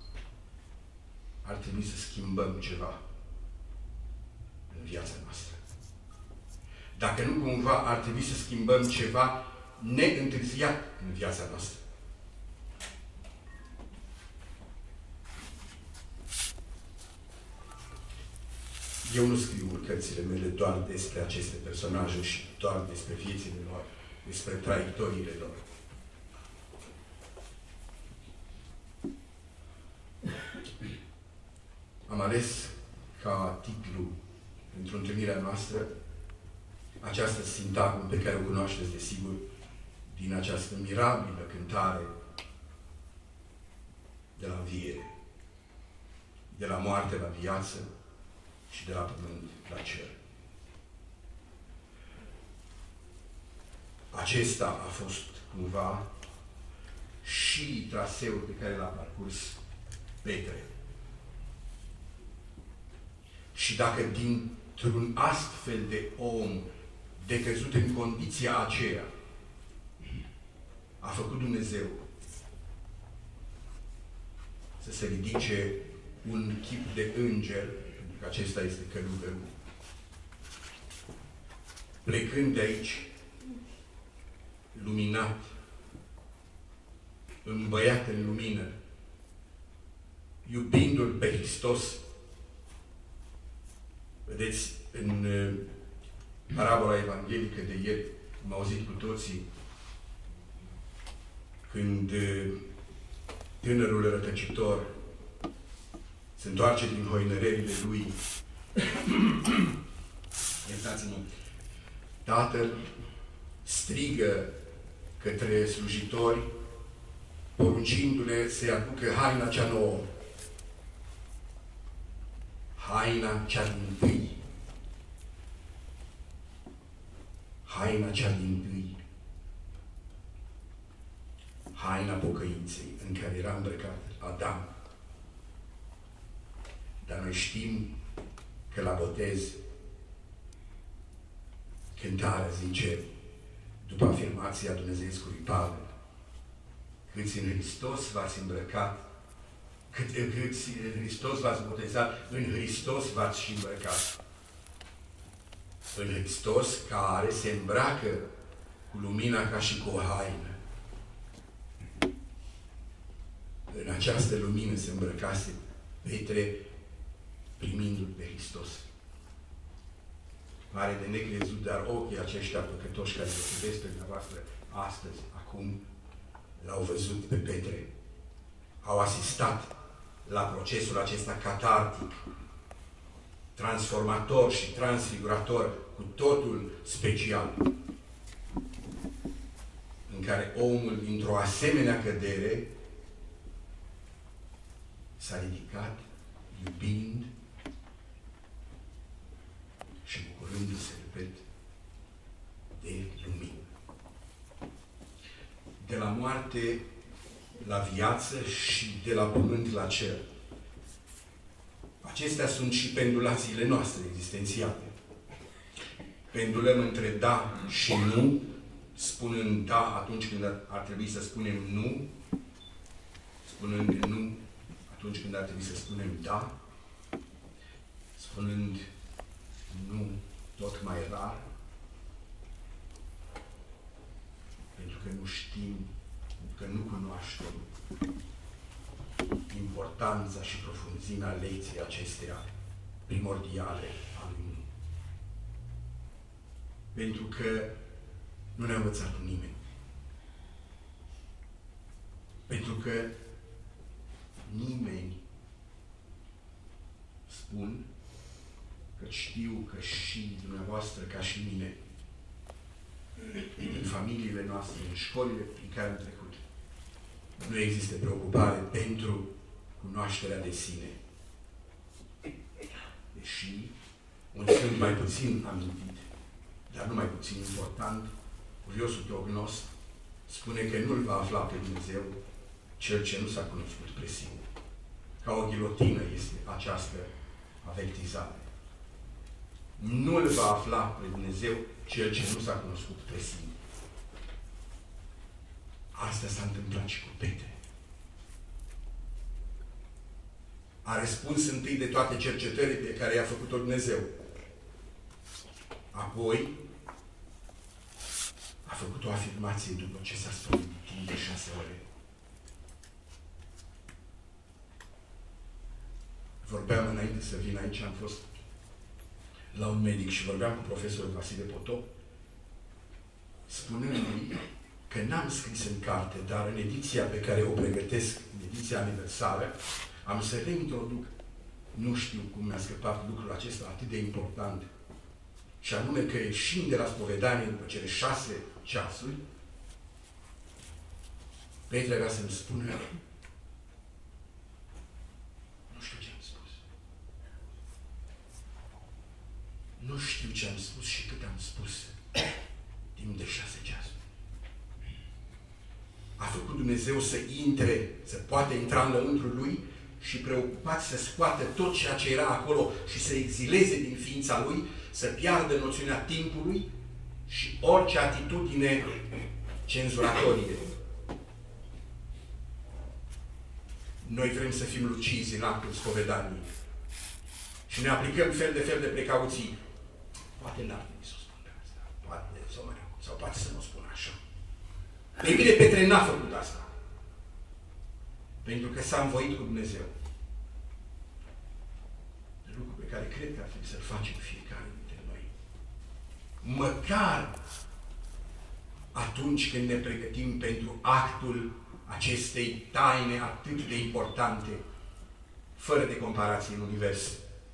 Speaker 1: ar trebui să schimbăm ceva în viața noastră. Dacă nu cumva ar trebui să schimbăm ceva neîntârziat în viața noastră. Eu nu scriu în cărțile mele doar despre aceste personaje și doar despre viețile lor, despre traiectoriile lor. Am ales ca titlu pentru întâlnirea noastră această sintagmă pe care o cunoașteți, desigur, din această mirabilă cântare de la înviere, de la moarte la viață și de la pământ la cer. Acesta a fost cumva și traseul pe care l-a parcurs Petre. Și dacă dintr-un astfel de om decăzut în condiția aceea a făcut Dumnezeu să se ridice un chip de înger, pentru că acesta este călugărul, plecând de aici, luminat, îmbăiat în lumină, iubindu-L pe Hristos. Vedeți, în parabola evanghelică de ieri, am auzit cu toții, când tânărul rătăcitor se întoarce din hoinărerile lui, iertați-mă, Tatăl strigă către slujitori, poruncindu-le să-i aducă haina cea nouă. haina cea dintâi, haina cea dintâi, haina pocăinței în care era îmbrăcat Adam. Dar noi știm că la botez cântarea zice, după afirmația Dumnezeescului Pavel, câți în Hristos v-ați îmbrăcat, cât, câți în Hristos v-ați botezat, în Hristos v-ați și îmbrăcat. În Hristos care se îmbracă cu lumina ca și cu o haină. În această lumină se îmbrăcase Petre primindu-L pe Hristos. Pare de necrezut, dar ochii aceștia păcătoși care se privesc pe dumneavoastră astăzi, acum, l-au văzut pe Petre. Au asistat la procesul acesta catartic, transformator și transfigurator, cu totul special, în care omul, dintr-o asemenea cădere, s-a ridicat, iubind și bucurându-se, repet, de lumină. De la moarte la viață și de la pământ la cer. Acestea sunt și pendulațiile noastre existențiale. Pendulăm între da și nu, spunând da atunci când ar trebui să spunem nu, spunând nu atunci când ar trebui să spunem da, spunând nu tot mai rar, pentru că nu știm, că nu cunoaștem importanța și profunzimea lecției acesteia primordiale a lui nu. Pentru că nu ne-a învățat nimeni. Pentru că nimeni, spun că știu că și dumneavoastră, ca și mine, în familiile noastre, în școlile prin care am trecut, nu există preocupare pentru cunoașterea de sine. Deși un sunt mai puțin amintit, dar nu mai puțin important, curiosul teognost spune că nu-L va afla pe Dumnezeu cel ce nu s-a cunoscut pre sine. Ca o ghilotină este această avertizare. Nu îl va afla pe Dumnezeu cel ce nu s-a cunoscut pe sine. Asta s-a întâmplat și cu Petre. A răspuns întâi de toate cercetările pe care i-a făcut-o Dumnezeu. Apoi a făcut o afirmație după ce s-a spovedit timp de șase ore. Vorbeam înainte să vin aici, am fost la un medic și vorbeam cu profesorul Vasile Potop, spunându-i că n-am scris în carte, dar în ediția pe care o pregătesc, în ediția aniversară, am să reintroduc, nu știu cum mi-a scăpat lucrul acesta atât de important, și anume că ieșind de la spovedanie după cele șase ceasuri, Petre vrea să-mi spună, nu știu ce am spus. Nu știu ce am spus și cât am spus timp de șase ceasuri. A făcut Dumnezeu să intre, să poate intra în lăuntrul Lui și preocupat să scoată tot ceea ce era acolo și să exileze din ființa Lui, să piardă noțiunea timpului și orice atitudine cenzuratorie. Noi vrem să fim lucizi în actul spovedaniei și ne aplicăm fel de fel de precauții. Poate n-ar trebui să o spun pe asta, poate, sau, mai, sau poate să nu o spun așa. Ei bine, Petre n-a făcut asta. Pentru că s-a învoit cu Dumnezeu. De lucru pe care cred că ar trebui să-l facem fiecare dintre noi. Măcar atunci când ne pregătim pentru actul acestei taine atât de importante, fără de comparație în univers.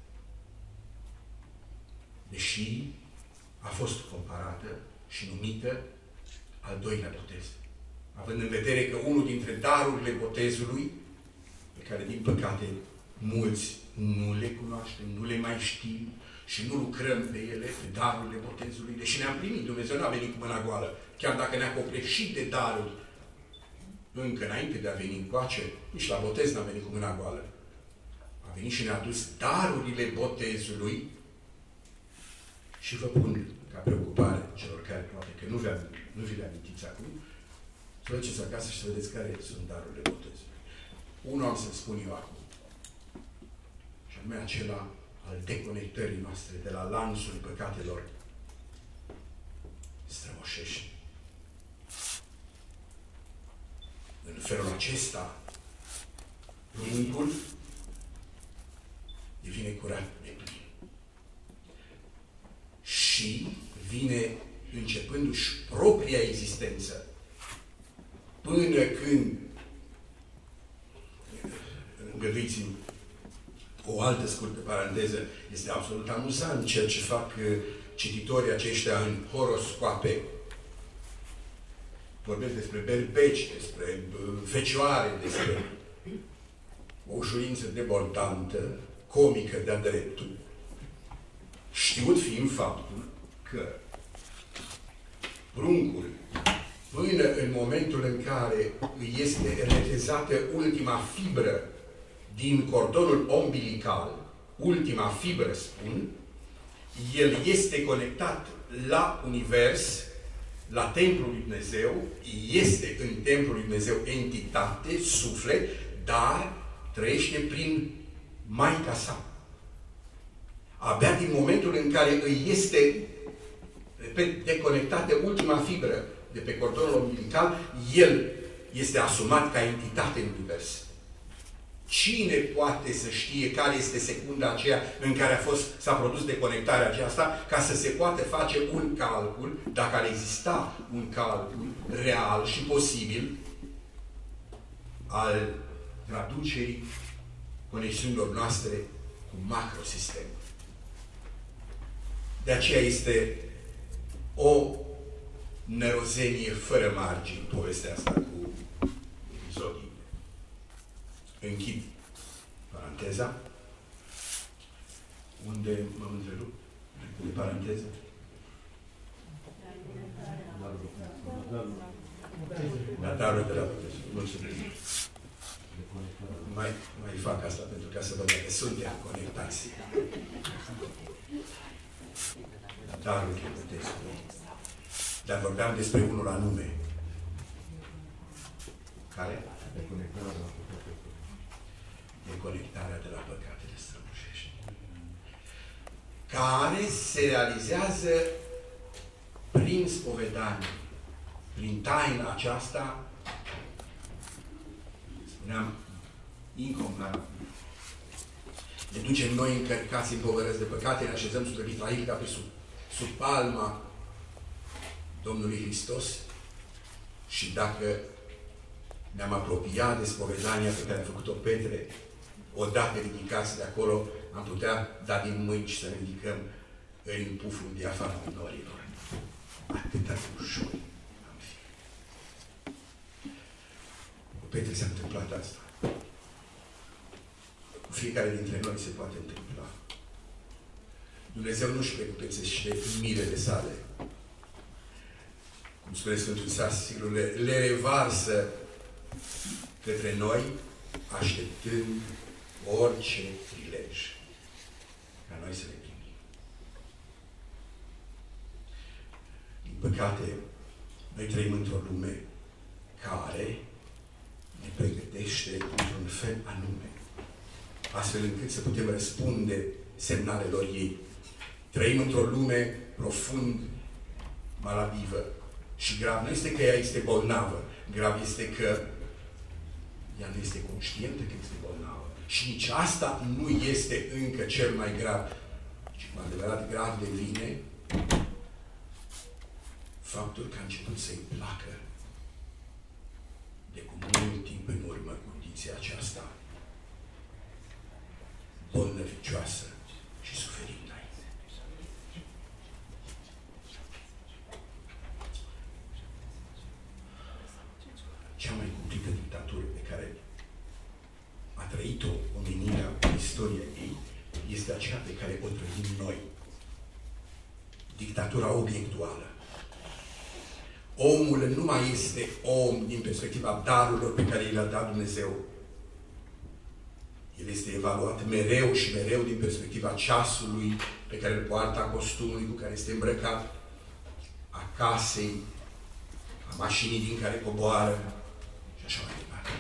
Speaker 1: Deși a fost comparată și numită al doilea botez. Având în vedere că unul dintre darurile botezului, pe care din păcate mulți nu le cunoaștem, nu le mai știm și nu lucrăm pe ele, pe darurile botezului, deși ne-am primit. Dumnezeu n-a venit cu mâna goală. Chiar dacă ne-a copleșit de daruri, încă înainte de a veni încoace, nici la botez n-a venit cu mâna goală. A venit și ne-a adus darurile botezului și vă pun ca preocupare celor care poate că nu, vi nu vi le amintiți acum, să duceți acasă și să vedeți care sunt darurile botezului. Unul am să spun eu acum. Și anume acela al deconectării noastre de la lanțul păcatelor strămoșești. În felul acesta, pruncul devine curat de plin. Și vine începându-și propria existență până când, îngăduiți-mi o altă scurtă paranteză, este absolut amuzant ceea ce fac cititorii aceștia în horoscoape. Vorbesc despre berbeci, despre fecioare, despre o ușurință debordantă, comică de-a dreptul, știut fiind faptul că pruncul, până în momentul în care îi este retezată ultima fibră din cordonul ombilical, ultima fibră, spun, el este conectat la univers, la Templul lui Dumnezeu, este în Templul lui Dumnezeu entitate, suflet, dar trăiește prin Maica sa. Abia din momentul în care îi este deconectată ultima fibră de pe cordonul umbilical, el este asumat ca entitate în univers. Cine poate să știe care este secunda aceea în care a fost, s-a produs deconectarea aceasta, ca să se poată face un calcul, dacă ar exista un calcul real și posibil al traducerii conexiunilor noastre cu macrosistemul. De aceea este o nerozenie fără margini povestea asta cu zodii. Închid paranteza. Unde m-am întrerupt? De paranteză? La darul de la botez. Mulțumesc. Mai, mai fac asta pentru ca să văd dacă suntem conectați. Darul de botez. Dar vorbeam despre unul anume. Care?
Speaker 3: Deconectarea de la păcate.
Speaker 1: Deconectarea de la păcatele strămoșești. Care se realizează prin spovedanie. Prin taina aceasta, spuneam, incomparabile. Ne ducem noi încărcați, împovărăți de păcate, ne așezăm sub vitrail ca pe sub, sub palma Domnului Hristos și dacă ne-am apropiat de spovedania pe care a făcut-o Petre, odată ridicați de acolo, am putea da din mâini și să ne ridicăm în puful diafan norilor. Atâta de ușor am fi. Cu Petre s-a întâmplat asta. Cu fiecare dintre noi se poate întâmpla. Dumnezeu nu-și precupețește mirele sale. Cum spune Sfântul Sasilu, le, le revarsă către noi, așteptând orice prilej ca noi să le primim. Din păcate, noi trăim într-o lume care ne pregătește într-un fel anume, astfel încât să putem răspunde semnalelor ei. Trăim într-o lume profund maladivă și grav. Nu este că ea este bolnavă, grav este că ea nu este conștientă că este bolnavă. Și nici asta nu este încă cel mai grav. Și cu adevărat grav devine faptul că a început să-i placă de cu mult timp în urmă condiția aceasta bolnăvicioasă și suferintă. Cea mai cumplită dictatură pe care a trăit-o omenirea aceea pe care o trăim noi. Dictatura obiectuală. Omul nu mai este om din perspectiva darurilor pe care i le-a dat Dumnezeu. El este evaluat mereu și mereu din perspectiva ceasului pe care îl poartă, a costumului cu care este îmbrăcat, a casei, a mașinii din care coboară și așa mai departe.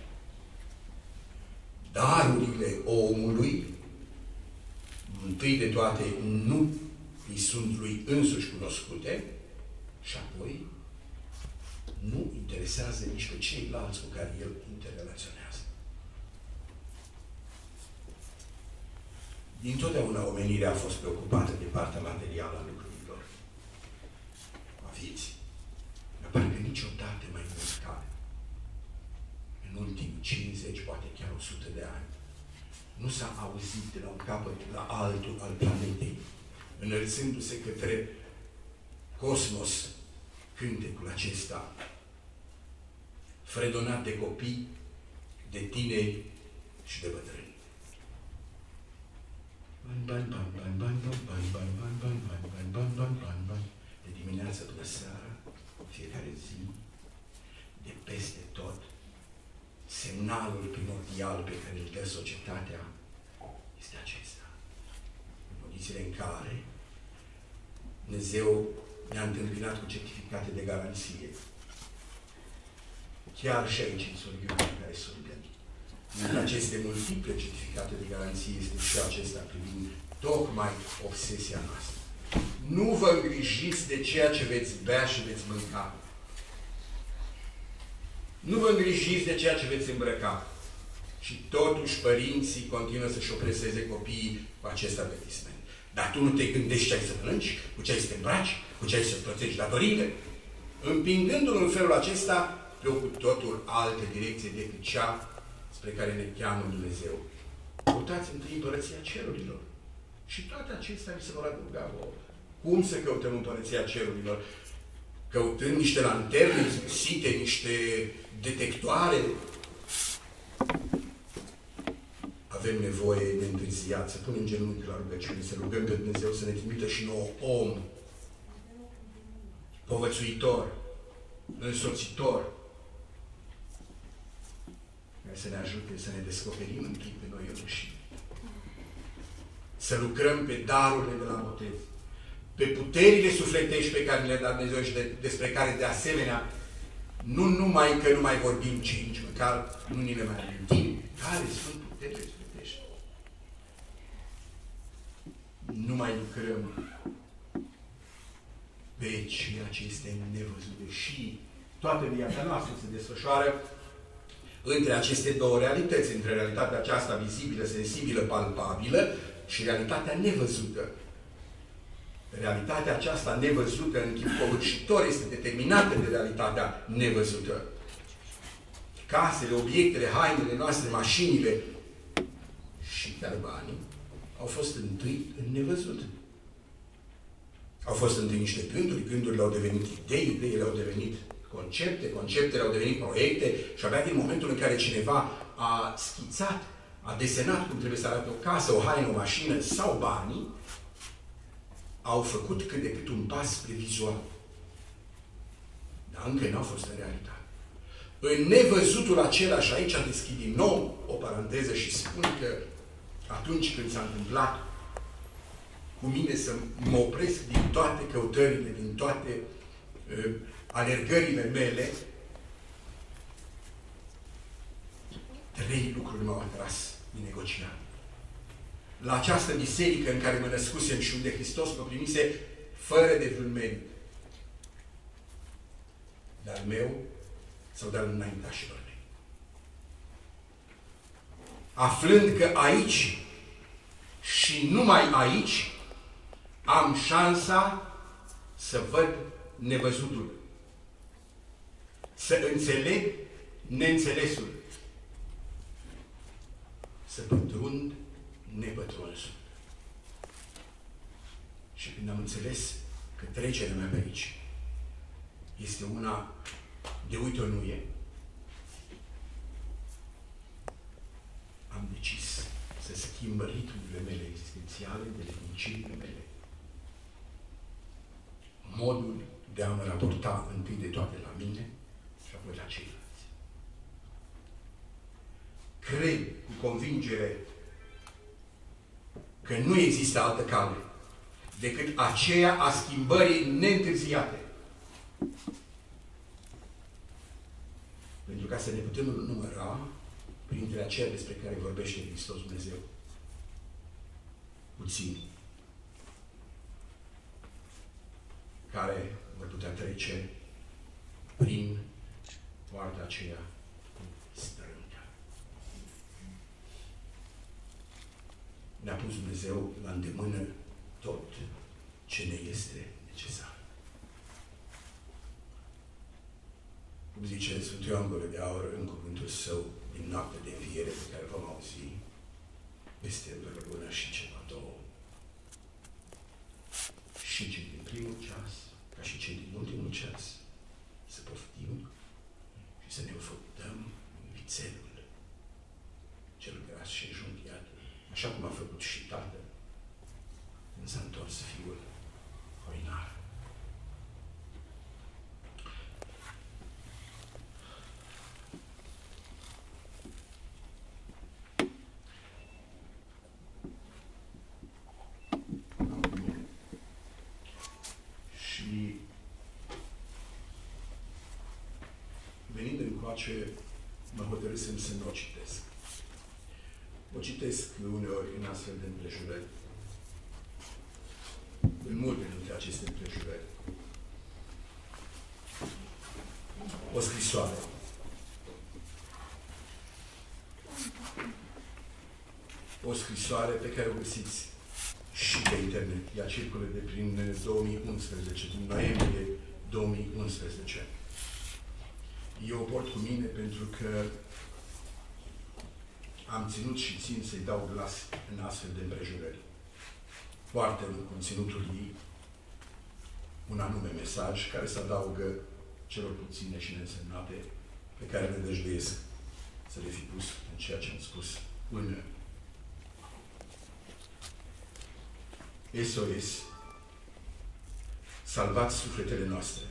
Speaker 1: Darurile omului, întâi de toate, nu îi sunt lui însuși cunoscute și apoi nu interesează nici pe ceilalți cu care el interrelaționează. Dintotdeauna omenirea a fost preocupată de partea materială a lucrurilor, a vieții. Dar parcă niciodată mai mult ca în ultimii cincizeci, poate chiar o sută de ani, nu s-a auzit de la un capăt la altul al planetei, înălțându-se către cosmos, cântecul acesta, fredonat de copii, de tineri și de bătrâni. Ban, ban, ban, ban, ban, ban, ban, ban, ban, ban, ban, ban, ban, ban, ban, de dimineață până seara, fiecare zi, de peste tot, semnalul primordial pe care îl dă societatea este acesta. În condițiile în care Dumnezeu ne-a întâmpinat cu certificate de garanție. Chiar și aici, în sorghiunea în care suntem. În aceste multiple certificate de garanție este și acesta privind tocmai obsesia noastră. Nu vă îngrijiți de ceea ce veți bea și veți mânca. Nu vă îngrijiți de ceea ce veți îmbrăca. Și totuși părinții continuă să-și opreseze copiii cu acest avertisment. Dar tu nu te gândești ce ai să mănânci, cu ce ai să te îmbraci, cu ce ai să plătești datoriile, împingându-l în felul acesta pe o cu totul altă direcție decât cea spre care ne cheamă Dumnezeu. Căutați întâi împărăția cerurilor. Și toate acestea vi se vor adăuga vouă. Cum să căutăm împărăția cerurilor? Căutând niște lanterne site, niște detectoare. Avem nevoie de întârziat, să punem genunchi la rugăciune, să rugăm pe Dumnezeu să ne trimită și nouă om, povățuitor, însoțitor, care să ne ajute să ne descoperim întâi pe noi înșine. Să lucrăm pe darurile de la botez, pe puterile sufletești pe care le-a dat Dumnezeu și de, despre care, de asemenea, nu numai că nu mai vorbim, ci nici măcar nu ni le mai amintim. Care sunt puterile sufletești? Nu mai lucrăm pe ceea ce este nevăzut, și toată viața noastră se desfășoară între aceste două realități, între realitatea aceasta vizibilă, sensibilă, palpabilă și realitatea nevăzută. Realitatea aceasta nevăzută în chip covârșitor este determinată de realitatea nevăzută. Casele, obiectele, hainele noastre, mașinile și chiar banii au fost întâi în nevăzut. Au fost întâi niște gânduri, gândurile au devenit idei, ideile au devenit concepte, conceptele au devenit proiecte și abia din momentul în care cineva a schițat, a desenat cum trebuie să arate o casă, o haină, o mașină sau banii, au făcut cât de cât un pas spre vizual. Dar încă n-au fost în realitate. În nevăzutul acela, și aici deschid din nou o paranteză și spun că atunci când s-a întâmplat cu mine să mă opresc din toate căutările, din toate uh, alergările mele, trei lucruri m-au atras inegociabile. La această biserică în care mă născusem și unde Hristos mă primise fără de vreun merit. De-al meu sau de-al înaintașilor mei. Aflând că aici și numai aici am șansa să văd nevăzutul. Să înțeleg neînțelesul. Să pătrund nepătrunsul. Și când am înțeles că trecerea mea pe aici este una de uite-o nu e, am decis să să schimb ritmurile mele existențiale, de nefericirile mele. Modul de a mă raporta întâi de toate la mine și apoi la ceilalți. Cred cu convingere că nu există altă cale decât aceea a schimbării neîntârziate. Pentru ca să ne putem număra printre aceia despre care vorbește Hristos Dumnezeu. Puțini care vor putea trece prin poarta aceea strâmtă. Ne-a pus Dumnezeu la îndemână tot ce ne este necesar. Cum zice Sfântul Ioan Gură de Aur în cuvântul său din noaptea de înviere pe care vom auzi, este răbună și ceva două. Și cei din primul ceas, ca și cei din ultimul ceas, să poftim și să ne înfăptăm în vițelul cel gras și înjunghiat, așa cum a făcut și Tatăl când s-a întors Fiul hoinar. Și venind încoace, mă hotărâsem să nu o citesc. O citesc uneori în astfel de împrejurări. În multe dintre aceste împrejurări. O scrisoare. O scrisoare pe care o găsiți și pe internet. Ea circulă de prin două mii unsprezece, din noiembrie două mii unsprezece. Eu o port cu mine pentru că am ținut și țin să-i dau glas în astfel de împrejurări. Poartă în conținutul ei un anume mesaj care se adaugă celor puține și neînsemnate pe care le dăjduiesc să le fi pus în ceea ce am spus până. S O S. Salvați sufletele noastre.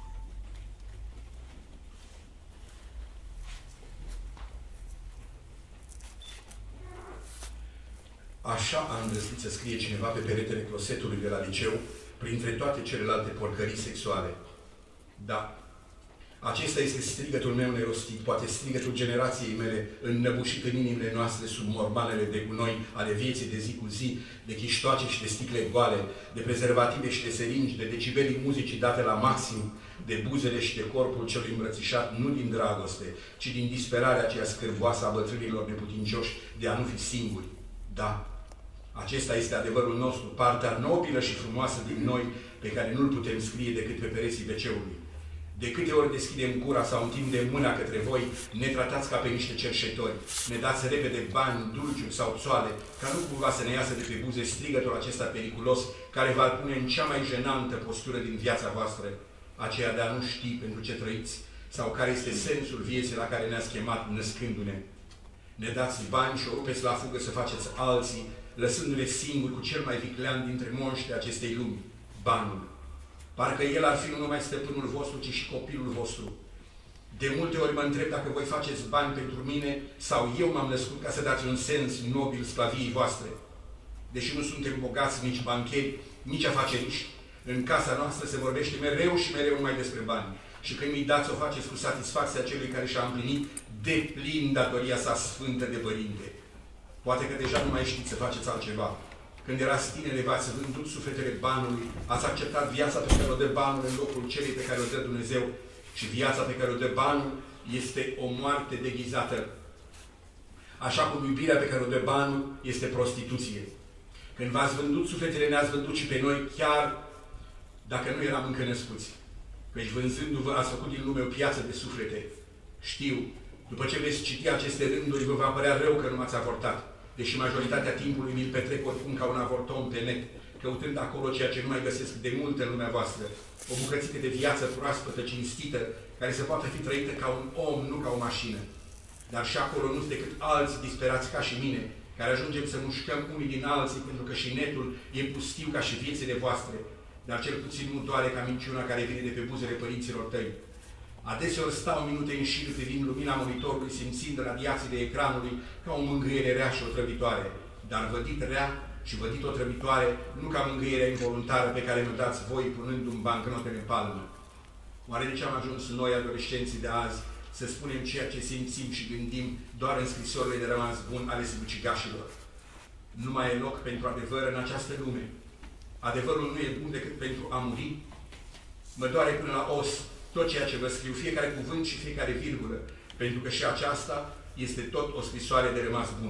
Speaker 1: Așa a îndrăznit să scrie cineva pe peretele closetului de la liceu, printre toate celelalte porcării sexuale. Da. Acesta este strigătul meu nerostit, poate strigătul generației mele, înnăbușit în inimile noastre sub mormanele de gunoi ale vieții de zi cu zi, de chiștoace și de sticle goale, de prezervative și de seringi, de decibelii muzicii date la maxim, de buzele și de corpul celui îmbrățișat, nu din dragoste, ci din disperarea aceea scârboasă a bătrânilor neputincioși de a nu fi singuri. Da. Acesta este adevărul nostru, partea nobilă și frumoasă din noi, pe care nu-l putem scrie decât pe pereții ve ce-ului. De câte ori deschidem gura sau întindem mâna către voi, ne tratați ca pe niște cerșetori. Ne dați repede bani, dulciuri sau țoale, ca nu cumva să ne iasă de pe buze strigătul acesta periculos, care va pune în cea mai jenantă postură din viața voastră, aceea de a nu ști pentru ce trăiți, sau care este sensul vieții la care ne-ați chemat născându-ne. Ne dați bani și o rupeți la fugă să faceți alții, lăsându-le singuri cu cel mai viclean dintre monștri acestei lumi, banul. Parcă el ar fi nu numai stăpânul vostru, ci și copilul vostru. De multe ori mă întreb dacă voi faceți bani pentru mine sau eu m-am născut ca să dați un sens nobil sclaviei voastre. Deși nu suntem bogați, nici bancheri, nici afaceriști, în casa noastră se vorbește mereu și mereu numai despre bani. Și când îi dați, o faceți cu satisfacția celui care și-a împlinit de plin datoria sa sfântă de părinte. Poate că deja nu mai știți să faceți altceva. Când erați tineri, v-ați vândut sufletele banului, ați acceptat viața pe care o dă banul în locul celei pe care o dă Dumnezeu și viața pe care o dă banul este o moarte deghizată. Așa cum iubirea pe care o dă banul este prostituție. Când v-ați vândut sufletele, ne-ați vândut și pe noi, chiar dacă nu eram încă născuți. Căci vânzându-vă, ați făcut din lume o piață de suflete. Știu, după ce veți citi aceste rânduri, vă va părea rău că nu m-ați avortat. Deși majoritatea timpului mi-l petrec oricum ca un avorton pe net, căutând acolo ceea ce nu mai găsesc de mult în lumea voastră. O bucățică de viață proaspătă, cinstită, care să poată fi trăită ca un om, nu ca o mașină. Dar și acolo nu sunt decât alți disperați ca și mine, care ajungem să mușcăm unii din alții pentru că și netul e pustiu ca și viețile voastre, dar cel puțin nu doare ca minciuna care vine de pe buzele părinților tăi. Adeseori stau minute în șir privind lumina monitorului, simțind radiațiile ecranului ca o mângâiere rea și otrăvitoare, dar vădit rea și vădit otrăvitoare, nu ca mângâierea involuntară pe care mi-o dați voi punând un bancnotele în palmă. Oare de ce am ajuns noi, adolescenții de azi, să spunem ceea ce simțim și gândim doar în scrisorile de rămas bun ale sinucigașilor? Nu mai e loc pentru adevăr în această lume. Adevărul nu e bun decât pentru a muri. Mă doare până la os tot ceea ce vă scriu, fiecare cuvânt și fiecare virgulă, pentru că și aceasta este tot o scrisoare de rămas bun.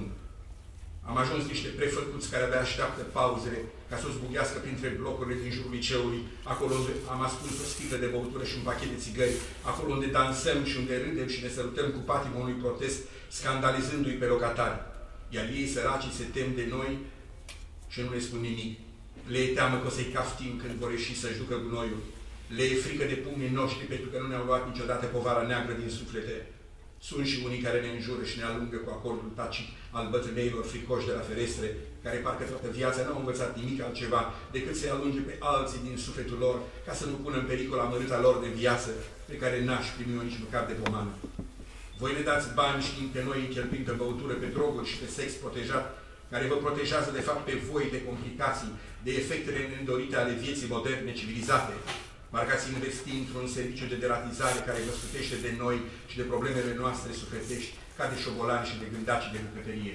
Speaker 1: Am ajuns niște prefăcuți care abia așteaptă pauzele ca să o zbughească printre blocurile din jurul liceului, acolo unde am ascuns o sticlă de băutură și un pachet de țigări, acolo unde dansăm și unde râdem și ne sărutăm cu patima unui protest, scandalizându-i pe locatari. Iar ei, săracii, se tem de noi și nu le spun nimic. Le e teamă că o să-i caftim când vor ieși să-și ducă gunoiul. Le e frică de pumnii noștri pentru că nu ne-au luat niciodată povara neagră din suflete. Sunt și unii care ne înjură și ne alungă cu acordul tacit al bătrâneilor fricoși de la ferestre, care parcă toată viața n-au învățat nimic altceva decât să-i alunge pe alții din sufletul lor ca să nu pună în pericol amărâta lor de viață pe care n-aș primi-o nici măcar de pomană. Voi ne dați bani știind că noi îi cheltuim pe băutură, pe droguri și pe sex protejat, care vă protejează de fapt pe voi de complicații, de efectele nedorite ale vieții moderne, civilizate. Parcă ați investi într-un serviciu de deratizare care vă scutește de noi și de problemele noastre sufletești, ca de șobolani și de gândaci de bucătărie.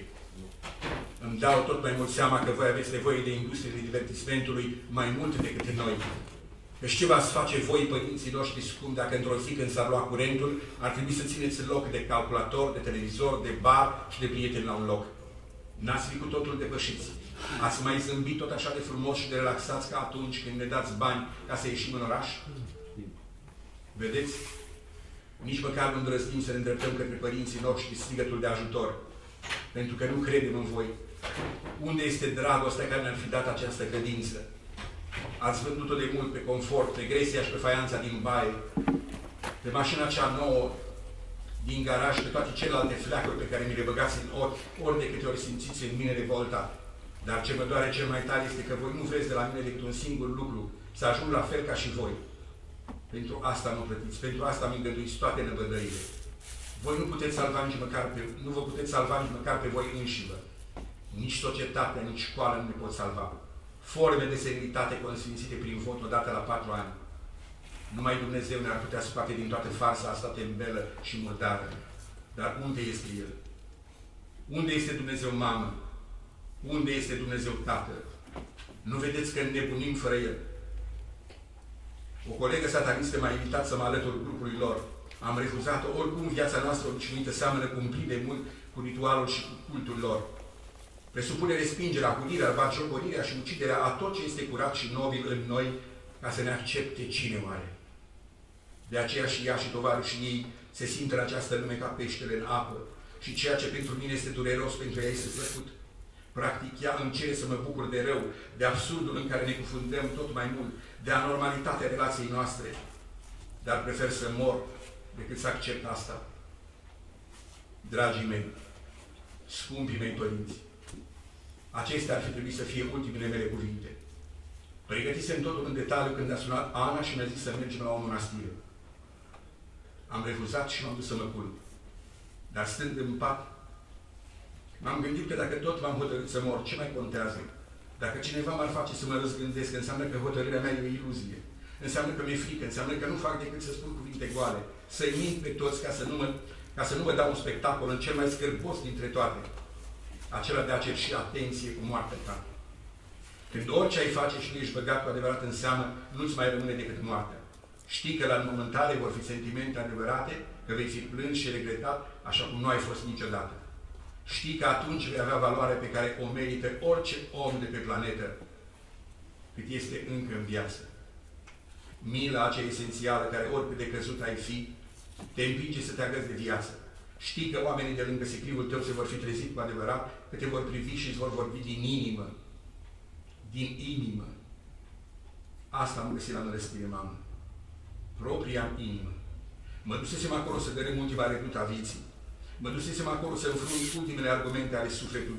Speaker 1: Îmi dau tot mai mult seama că voi aveți nevoie de industrie divertismentului mai mult decât noi. Deci ce v-ați face voi, părinții noștri scumpi, dacă într-o zi când s-ar lua curentul, ar trebui să țineți loc de calculator, de televizor, de bar și de prieteni la un loc? N-ați fi cu totul depășiți. Ați mai zâmbit tot așa de frumos și de relaxați ca atunci când ne dați bani ca să ieșim în oraș? Vedeți? Nici măcar nu îndrăznim să ne îndreptăm către părinții noștri strigătul de ajutor, pentru că nu credem în voi. Unde este dragostea care ne-ar fi dat această credință? Ați vândut-o de mult pe confort, pe gresia și pe faianța din baie, pe mașina cea nouă din garaj, pe toate celelalte fleacuri pe care mi le băgați în ochi, ori de câte ori simțiți în mine revolta. Dar ce mă doare cel mai tare este că voi nu vreți de la mine decât un singur lucru, să ajung la fel ca și voi. Pentru asta mă plătiți, pentru asta mi îngăduiți toate năbădările. Voi nu puteți salva nici măcar pe, nu vă puteți salva nici măcar pe voi înșivă. Nici societatea, nici școala nu ne pot salva. Forme de serenitate consfințite prin vot odată la patru ani. Numai Dumnezeu ne-ar putea scoate din toată farsa asta tembelă și murdară. Dar unde este El? Unde este Dumnezeu mamă? Unde este Dumnezeu Tată? Nu vedeți că nebunim fără El? O colegă satanistă m-a invitat să mă alătur grupului lor. Am refuzat-o, oricum viața noastră obișnuită seamănă cumplit de mult cu ritualul și cu cultul lor. Presupune respingerea, hunirea, batjocorirea și uciderea a tot ce este curat și nobil în noi, ca să ne accepte cine oare. De aceea și ea și tovarășii ei se simt în această lume ca peștele în apă și ceea ce pentru mine este dureros, pentru ea este plăcut. Practic, ea îmi cere să mă bucur de rău, de absurdul în care ne cufundăm tot mai mult, de anormalitatea relației noastre. Dar prefer să mor decât să accept asta. Dragii mei, scumpii mei părinți, acestea ar fi trebuit să fie ultimele mele cuvinte. Pregătisem totul în detaliu când a sunat Ana și mi-a zis să mergem la o mănăstire. Am refuzat și m-am dus să mă culc. Dar stând în pat, m-am gândit că dacă tot m-am hotărât să mor, ce mai contează? Dacă cineva m-ar face să mă răzgândesc, înseamnă că hotărârea mea e o iluzie. Înseamnă că mi-e frică, înseamnă că nu fac decât să spun cuvinte goale, să-i mint pe toți ca să, nu mă, ca să nu mă dau un spectacol în cel mai scârbos dintre toate, acela de a cerși atenție cu moartea ta. Când orice ai face și nu ești băgat cu adevărat în seamă, nu-ți mai rămâne decât moartea. Știi că la înmormântare vor fi sentimente adevărate, că vei fi plâns și regretat, așa cum nu ai fost niciodată. Știi că atunci vei avea valoarea pe care o merită orice om de pe planetă, cât este încă în viață. Mila aceea esențială, care oricât de căzut ai fi, te împinge să te agăți de viață. Știi că oamenii de lângă sicriul tău se vor fi trezit cu adevărat, că te vor privi și îți vor vorbi din inimă. Din inimă. Asta am găsit la mănăstire, mamă. Propria inimă. Mă dusesem acolo să dărâm ultima redută a vieții. Mă dusesem acolo să înfrunt ultimele argumente ale sufletului.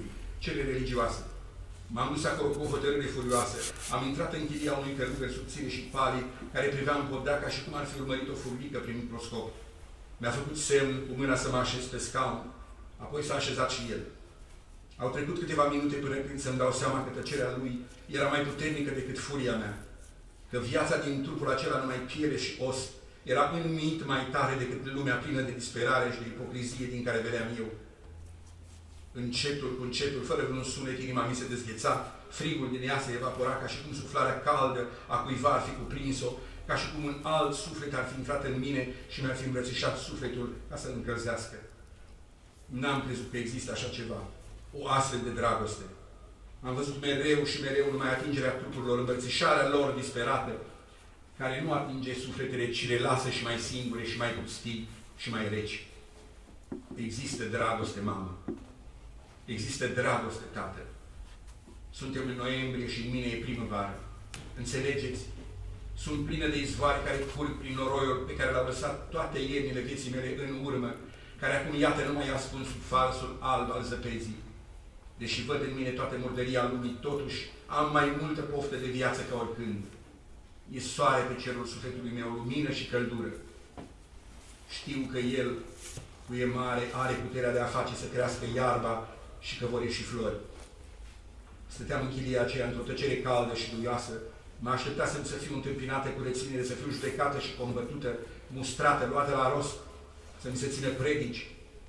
Speaker 1: cele religioase. M-am dus acolo cu o hotărâre furioasă. Am intrat în chilia unui călugăr subțire și palid, care privea în podea ca și cum ar fi urmărit o furnică prin microscop. Mi-a făcut semn cu mâna să mă așez pe scaun, apoi s-a așezat și el. Au trecut câteva minute până când să-mi dau seama că tăcerea lui era mai puternică decât furia mea, că viața din trupul acela numai piele și os era un mit mai tare decât lumea plină de disperare și de ipocrizie din care veneam eu. Încetul cu încetul, fără vreun sunet, inima mi se dezgheța, frigul din ea se evapora ca și cum suflarea caldă a cuiva ar fi cuprins-o, ca și cum un alt suflet ar fi intrat în mine și mi-ar fi îmbrățișat sufletul ca să-l încălzească. N-am crezut că există așa ceva, o astfel de dragoste. Am văzut mereu și mereu numai atingerea trupurilor, îmbrățișarea lor disperată, care nu atinge sufletele, ci le lasă și mai singure, și mai pustii, și mai reci. Există dragoste, mamă. Există dragoste, tată. Suntem în noiembrie și în mine e primăvară. Înțelegeți? Sunt plină de izvoare care curg prin noroiul pe care l-au lăsat toate iernile vieții mele în urmă, care acum, iată, nu mai ascund sub falsul alb al zăpezii. Deși văd în mine toată murdăria lumii, totuși am mai multă poftă de viață ca oricând. E soare pe cerul sufletului meu, lumină și căldură. Știu că El, cu E mare, are puterea de a face să crească iarba și că vor ieși flori. Stăteam în chilia aceea într-o tăcere caldă și duioasă. Mă așteptasem să fiu întâmpinată cu reținere, să fiu judecată și combătută, mustrată, luată la rost, să mi se țină predici.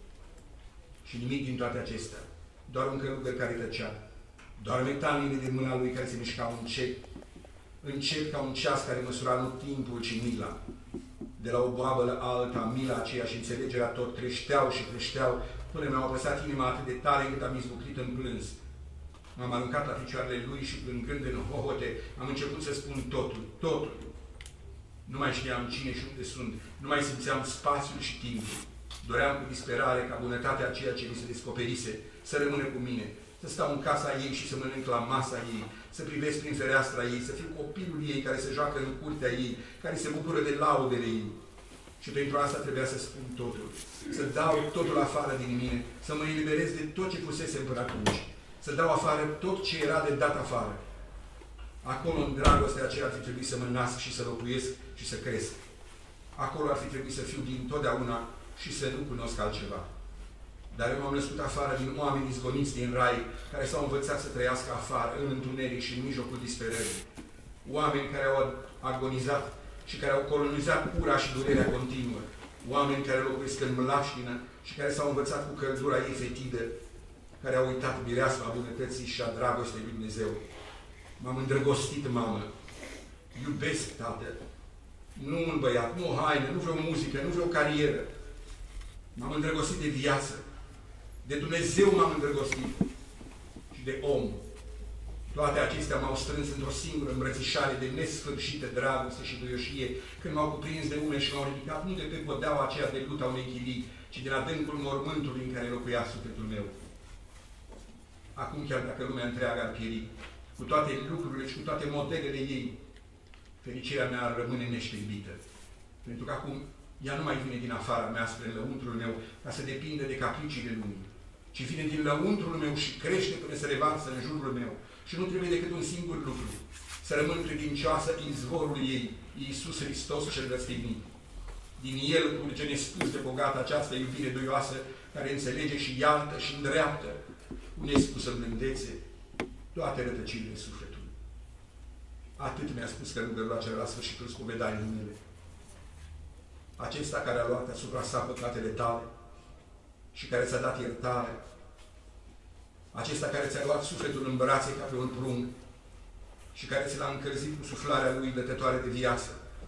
Speaker 1: Și nimic din toate acestea. Doar un călugăr care tăcea. Doar metalele din mâna lui care se mișcau încet. Încet ca un ceas care măsura nu timpul, ci mila. De la o boabă la alta, mila aceea și înțelegerea tot creșteau și creșteau, până mi-au apăsat inima atât de tare încât am izbucnit în plâns. M-am aruncat la picioarele lui și plângând în hohote, am început să spun totul, totul. Nu mai știam cine și unde sunt, nu mai simțeam spațiul și timpul. Doream cu disperare ca bunătatea aceea ce mi se descoperise să rămână cu mine, să stau în casa ei și să mănânc la masa ei, să privesc prin fereastra ei, să fiu copilul ei care se joacă în curtea ei, care se bucură de laudele ei. Și pentru asta trebuia să spun totul, să dau totul afară din mine, să mă eliberez de tot ce fusese până atunci, să dau afară tot ce era de dat afară. Acolo, în dragostea aceea, ar fi trebuit să mă nasc și să locuiesc și să cresc. Acolo ar fi trebuit să fiu din totdeauna și să nu cunosc altceva. Dar eu m-am născut afară din oameni izgoniți din rai, care s-au învățat să trăiască afară, în întuneric și în mijlocul disperării. Oameni care au agonizat și care au colonizat ura și durerea continuă. Oameni care locuiesc în mlaștină și care s-au învățat cu căldura ei fetidă, care au uitat mireasma bunătății și a dragostei lui Dumnezeu. M-am îndrăgostit, mamă. Iubesc, tată. Nu un băiat, nu o haină, nu vreo muzică, nu vreo carieră. M-am îndrăgostit de viață. De Dumnezeu m-am îndrăgostit. Și de om. Toate acestea m-au strâns într-o singură îmbrățișare de nesfârșită dragoste și duioșie, când m-au cuprins de umeri și m-au ridicat nu de pe podeaua aceea de lut a unei chilii, ci din adâncul mormântului în care locuia sufletul meu. Acum, chiar dacă lumea întreagă ar pieri, cu toate lucrurile și cu toate modelele ei, fericirea mea ar rămâne neștirbită. Pentru că acum ea nu mai vine din afara mea spre lăuntrul meu ca să depindă de capriciile lumii, ci vine din lăuntrul meu și crește până se revarsă în jurul meu. Și nu trebuie decât un singur lucru, să rămân credincioasă izvorul ei, Iisus Hristos cel răstignit. Din El curge nespus de bogată această iubire duioasă, care înțelege și iartă și îndreaptă, cu nespusă blândețe, toate rătăcirile sufletului. Atât mi-a spus călugărul acela la sfârșitul spovedaniei mele. Acesta care a luat asupra sa păcatele tale și care ți-a dat iertare, acesta care ți-a luat sufletul în brațe ca pe un prunc și care ți l-a încălzit cu suflarea lui dătătoare de viață,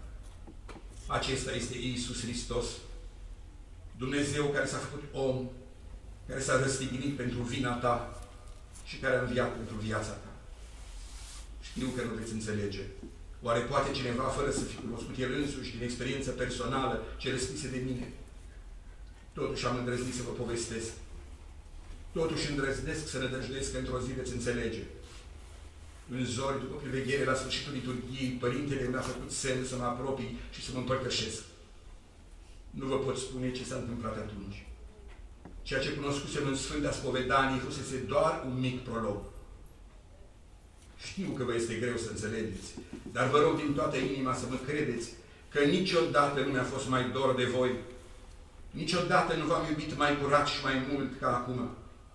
Speaker 1: acesta este Iisus Hristos, Dumnezeu care s-a făcut om, care s-a răstignit pentru vina ta și care a înviat pentru viața ta. Știu că nu veți înțelege. Oare poate cineva, fără să fi cunoscut el însuși, din experiență personală, cele scrise de mine? Totuși am îndrăznit să vă povestesc. Totuși îndrăznesc să nădăjduiesc că într-o zi veți înțelege. În zori, după priveghere, la sfârșitul liturghiei, Părintele mi-a făcut semn să mă apropii și să mă împărtășesc. Nu vă pot spune ce s-a întâmplat atunci. ceea ce cunoscusem în Sfânta Spovedanie fusese doar un mic prolog. Știu că vă este greu să înțelegeți, dar vă rog din toată inima să mă credeți că niciodată nu mi-a fost mai dor de voi. Niciodată nu v-am iubit mai curat și mai mult ca acum.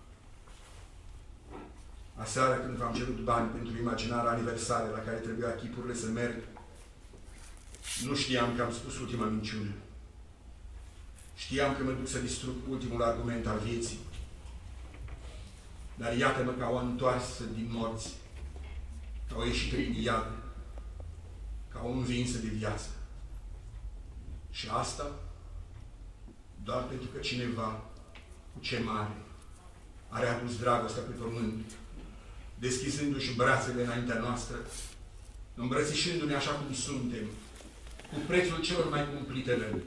Speaker 1: Aseară, când v-am cerut bani pentru imaginarea aniversare la care trebuia chipurile să merg, nu știam că am spus ultima minciună. Știam că mă duc să distrug ultimul argument al vieții. Dar iată-mă ca o întoarsă din morți, ca o ieșită din iad, ca o învinsă de viață. Și asta doar pentru că cineva, cu ce mare, a readus dragostea pe pământ, deschizându-și brațele înaintea noastră, îmbrățișându-ne așa cum suntem, cu prețul celor mai cumplite răni.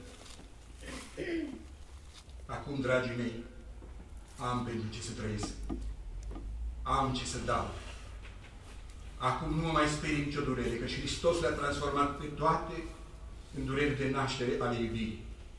Speaker 1: Acum, dragii mei, am pentru ce să trăiesc. Am ce să dau. Acum nu mă mai sperie nicio durere, că și Hristos le-a transformat pe toate în dureri de naștere ale iubirii.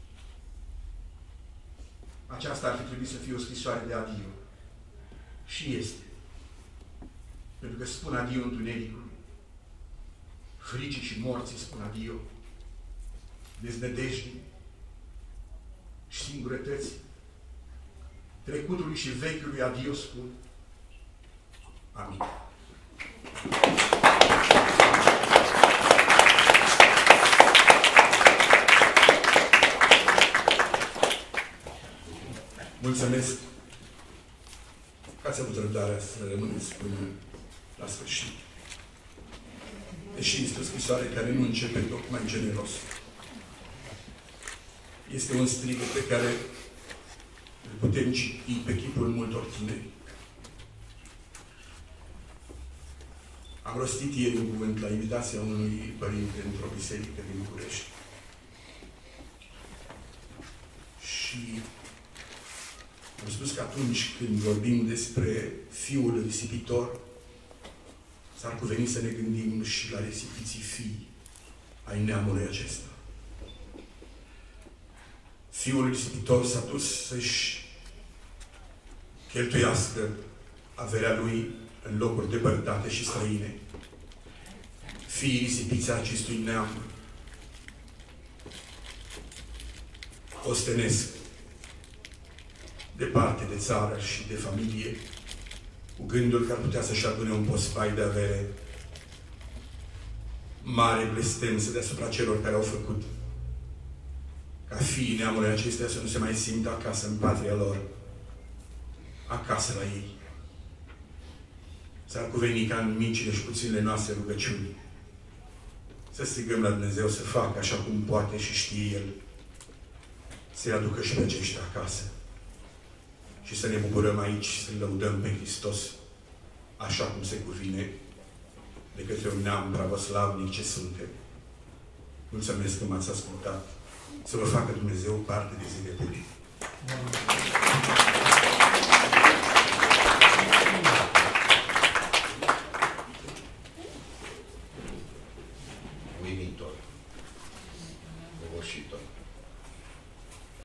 Speaker 1: Aceasta ar fi trebuit să fie o scrisoare de adio. Și este. Pentru că spun adio întunericului. Fricii și morții spun adio. Deznădejdii și singurătății. Trecutului și vechiului adio spun amin. Mulțumesc că ați avut răbdarea să rămâneți până la sfârșit. Deși este o scrisoare care nu începe tocmai generos. Este un strigăt pe care îl putem citi pe chipul multor tineri. Am rostit ieri un cuvânt la invitația unui părinte într-o biserică din București. Și am spus că atunci când vorbim despre Fiul risipitor, s-ar cuveni să ne gândim și la risipiții fii ai neamului acesta. Fiul risipitor s-a dus să-și cheltuiască averea lui în locuri depărtate și străine. Fiii risipiți acestui neam ostenesc departe de țară și de familie, cu gândul că ar putea să-și adune un pospai de avere. Mare blestem să deasupra celor care au făcut ca fiii neamului acestea să nu se mai simtă acasă în patria lor, acasă la ei. S-ar cuveni ca în micile și puținile noastre rugăciuni să strigăm la Dumnezeu să facă așa cum poate și știe El, să-i aducă și pe aceștia acasă și să ne bucurăm aici, să-L lăudăm pe Hristos așa cum se cuvine de către un neam pravoslavnic ce suntem. Mulțumesc că m-ați ascultat. Să vă facă Dumnezeu parte de zile bune.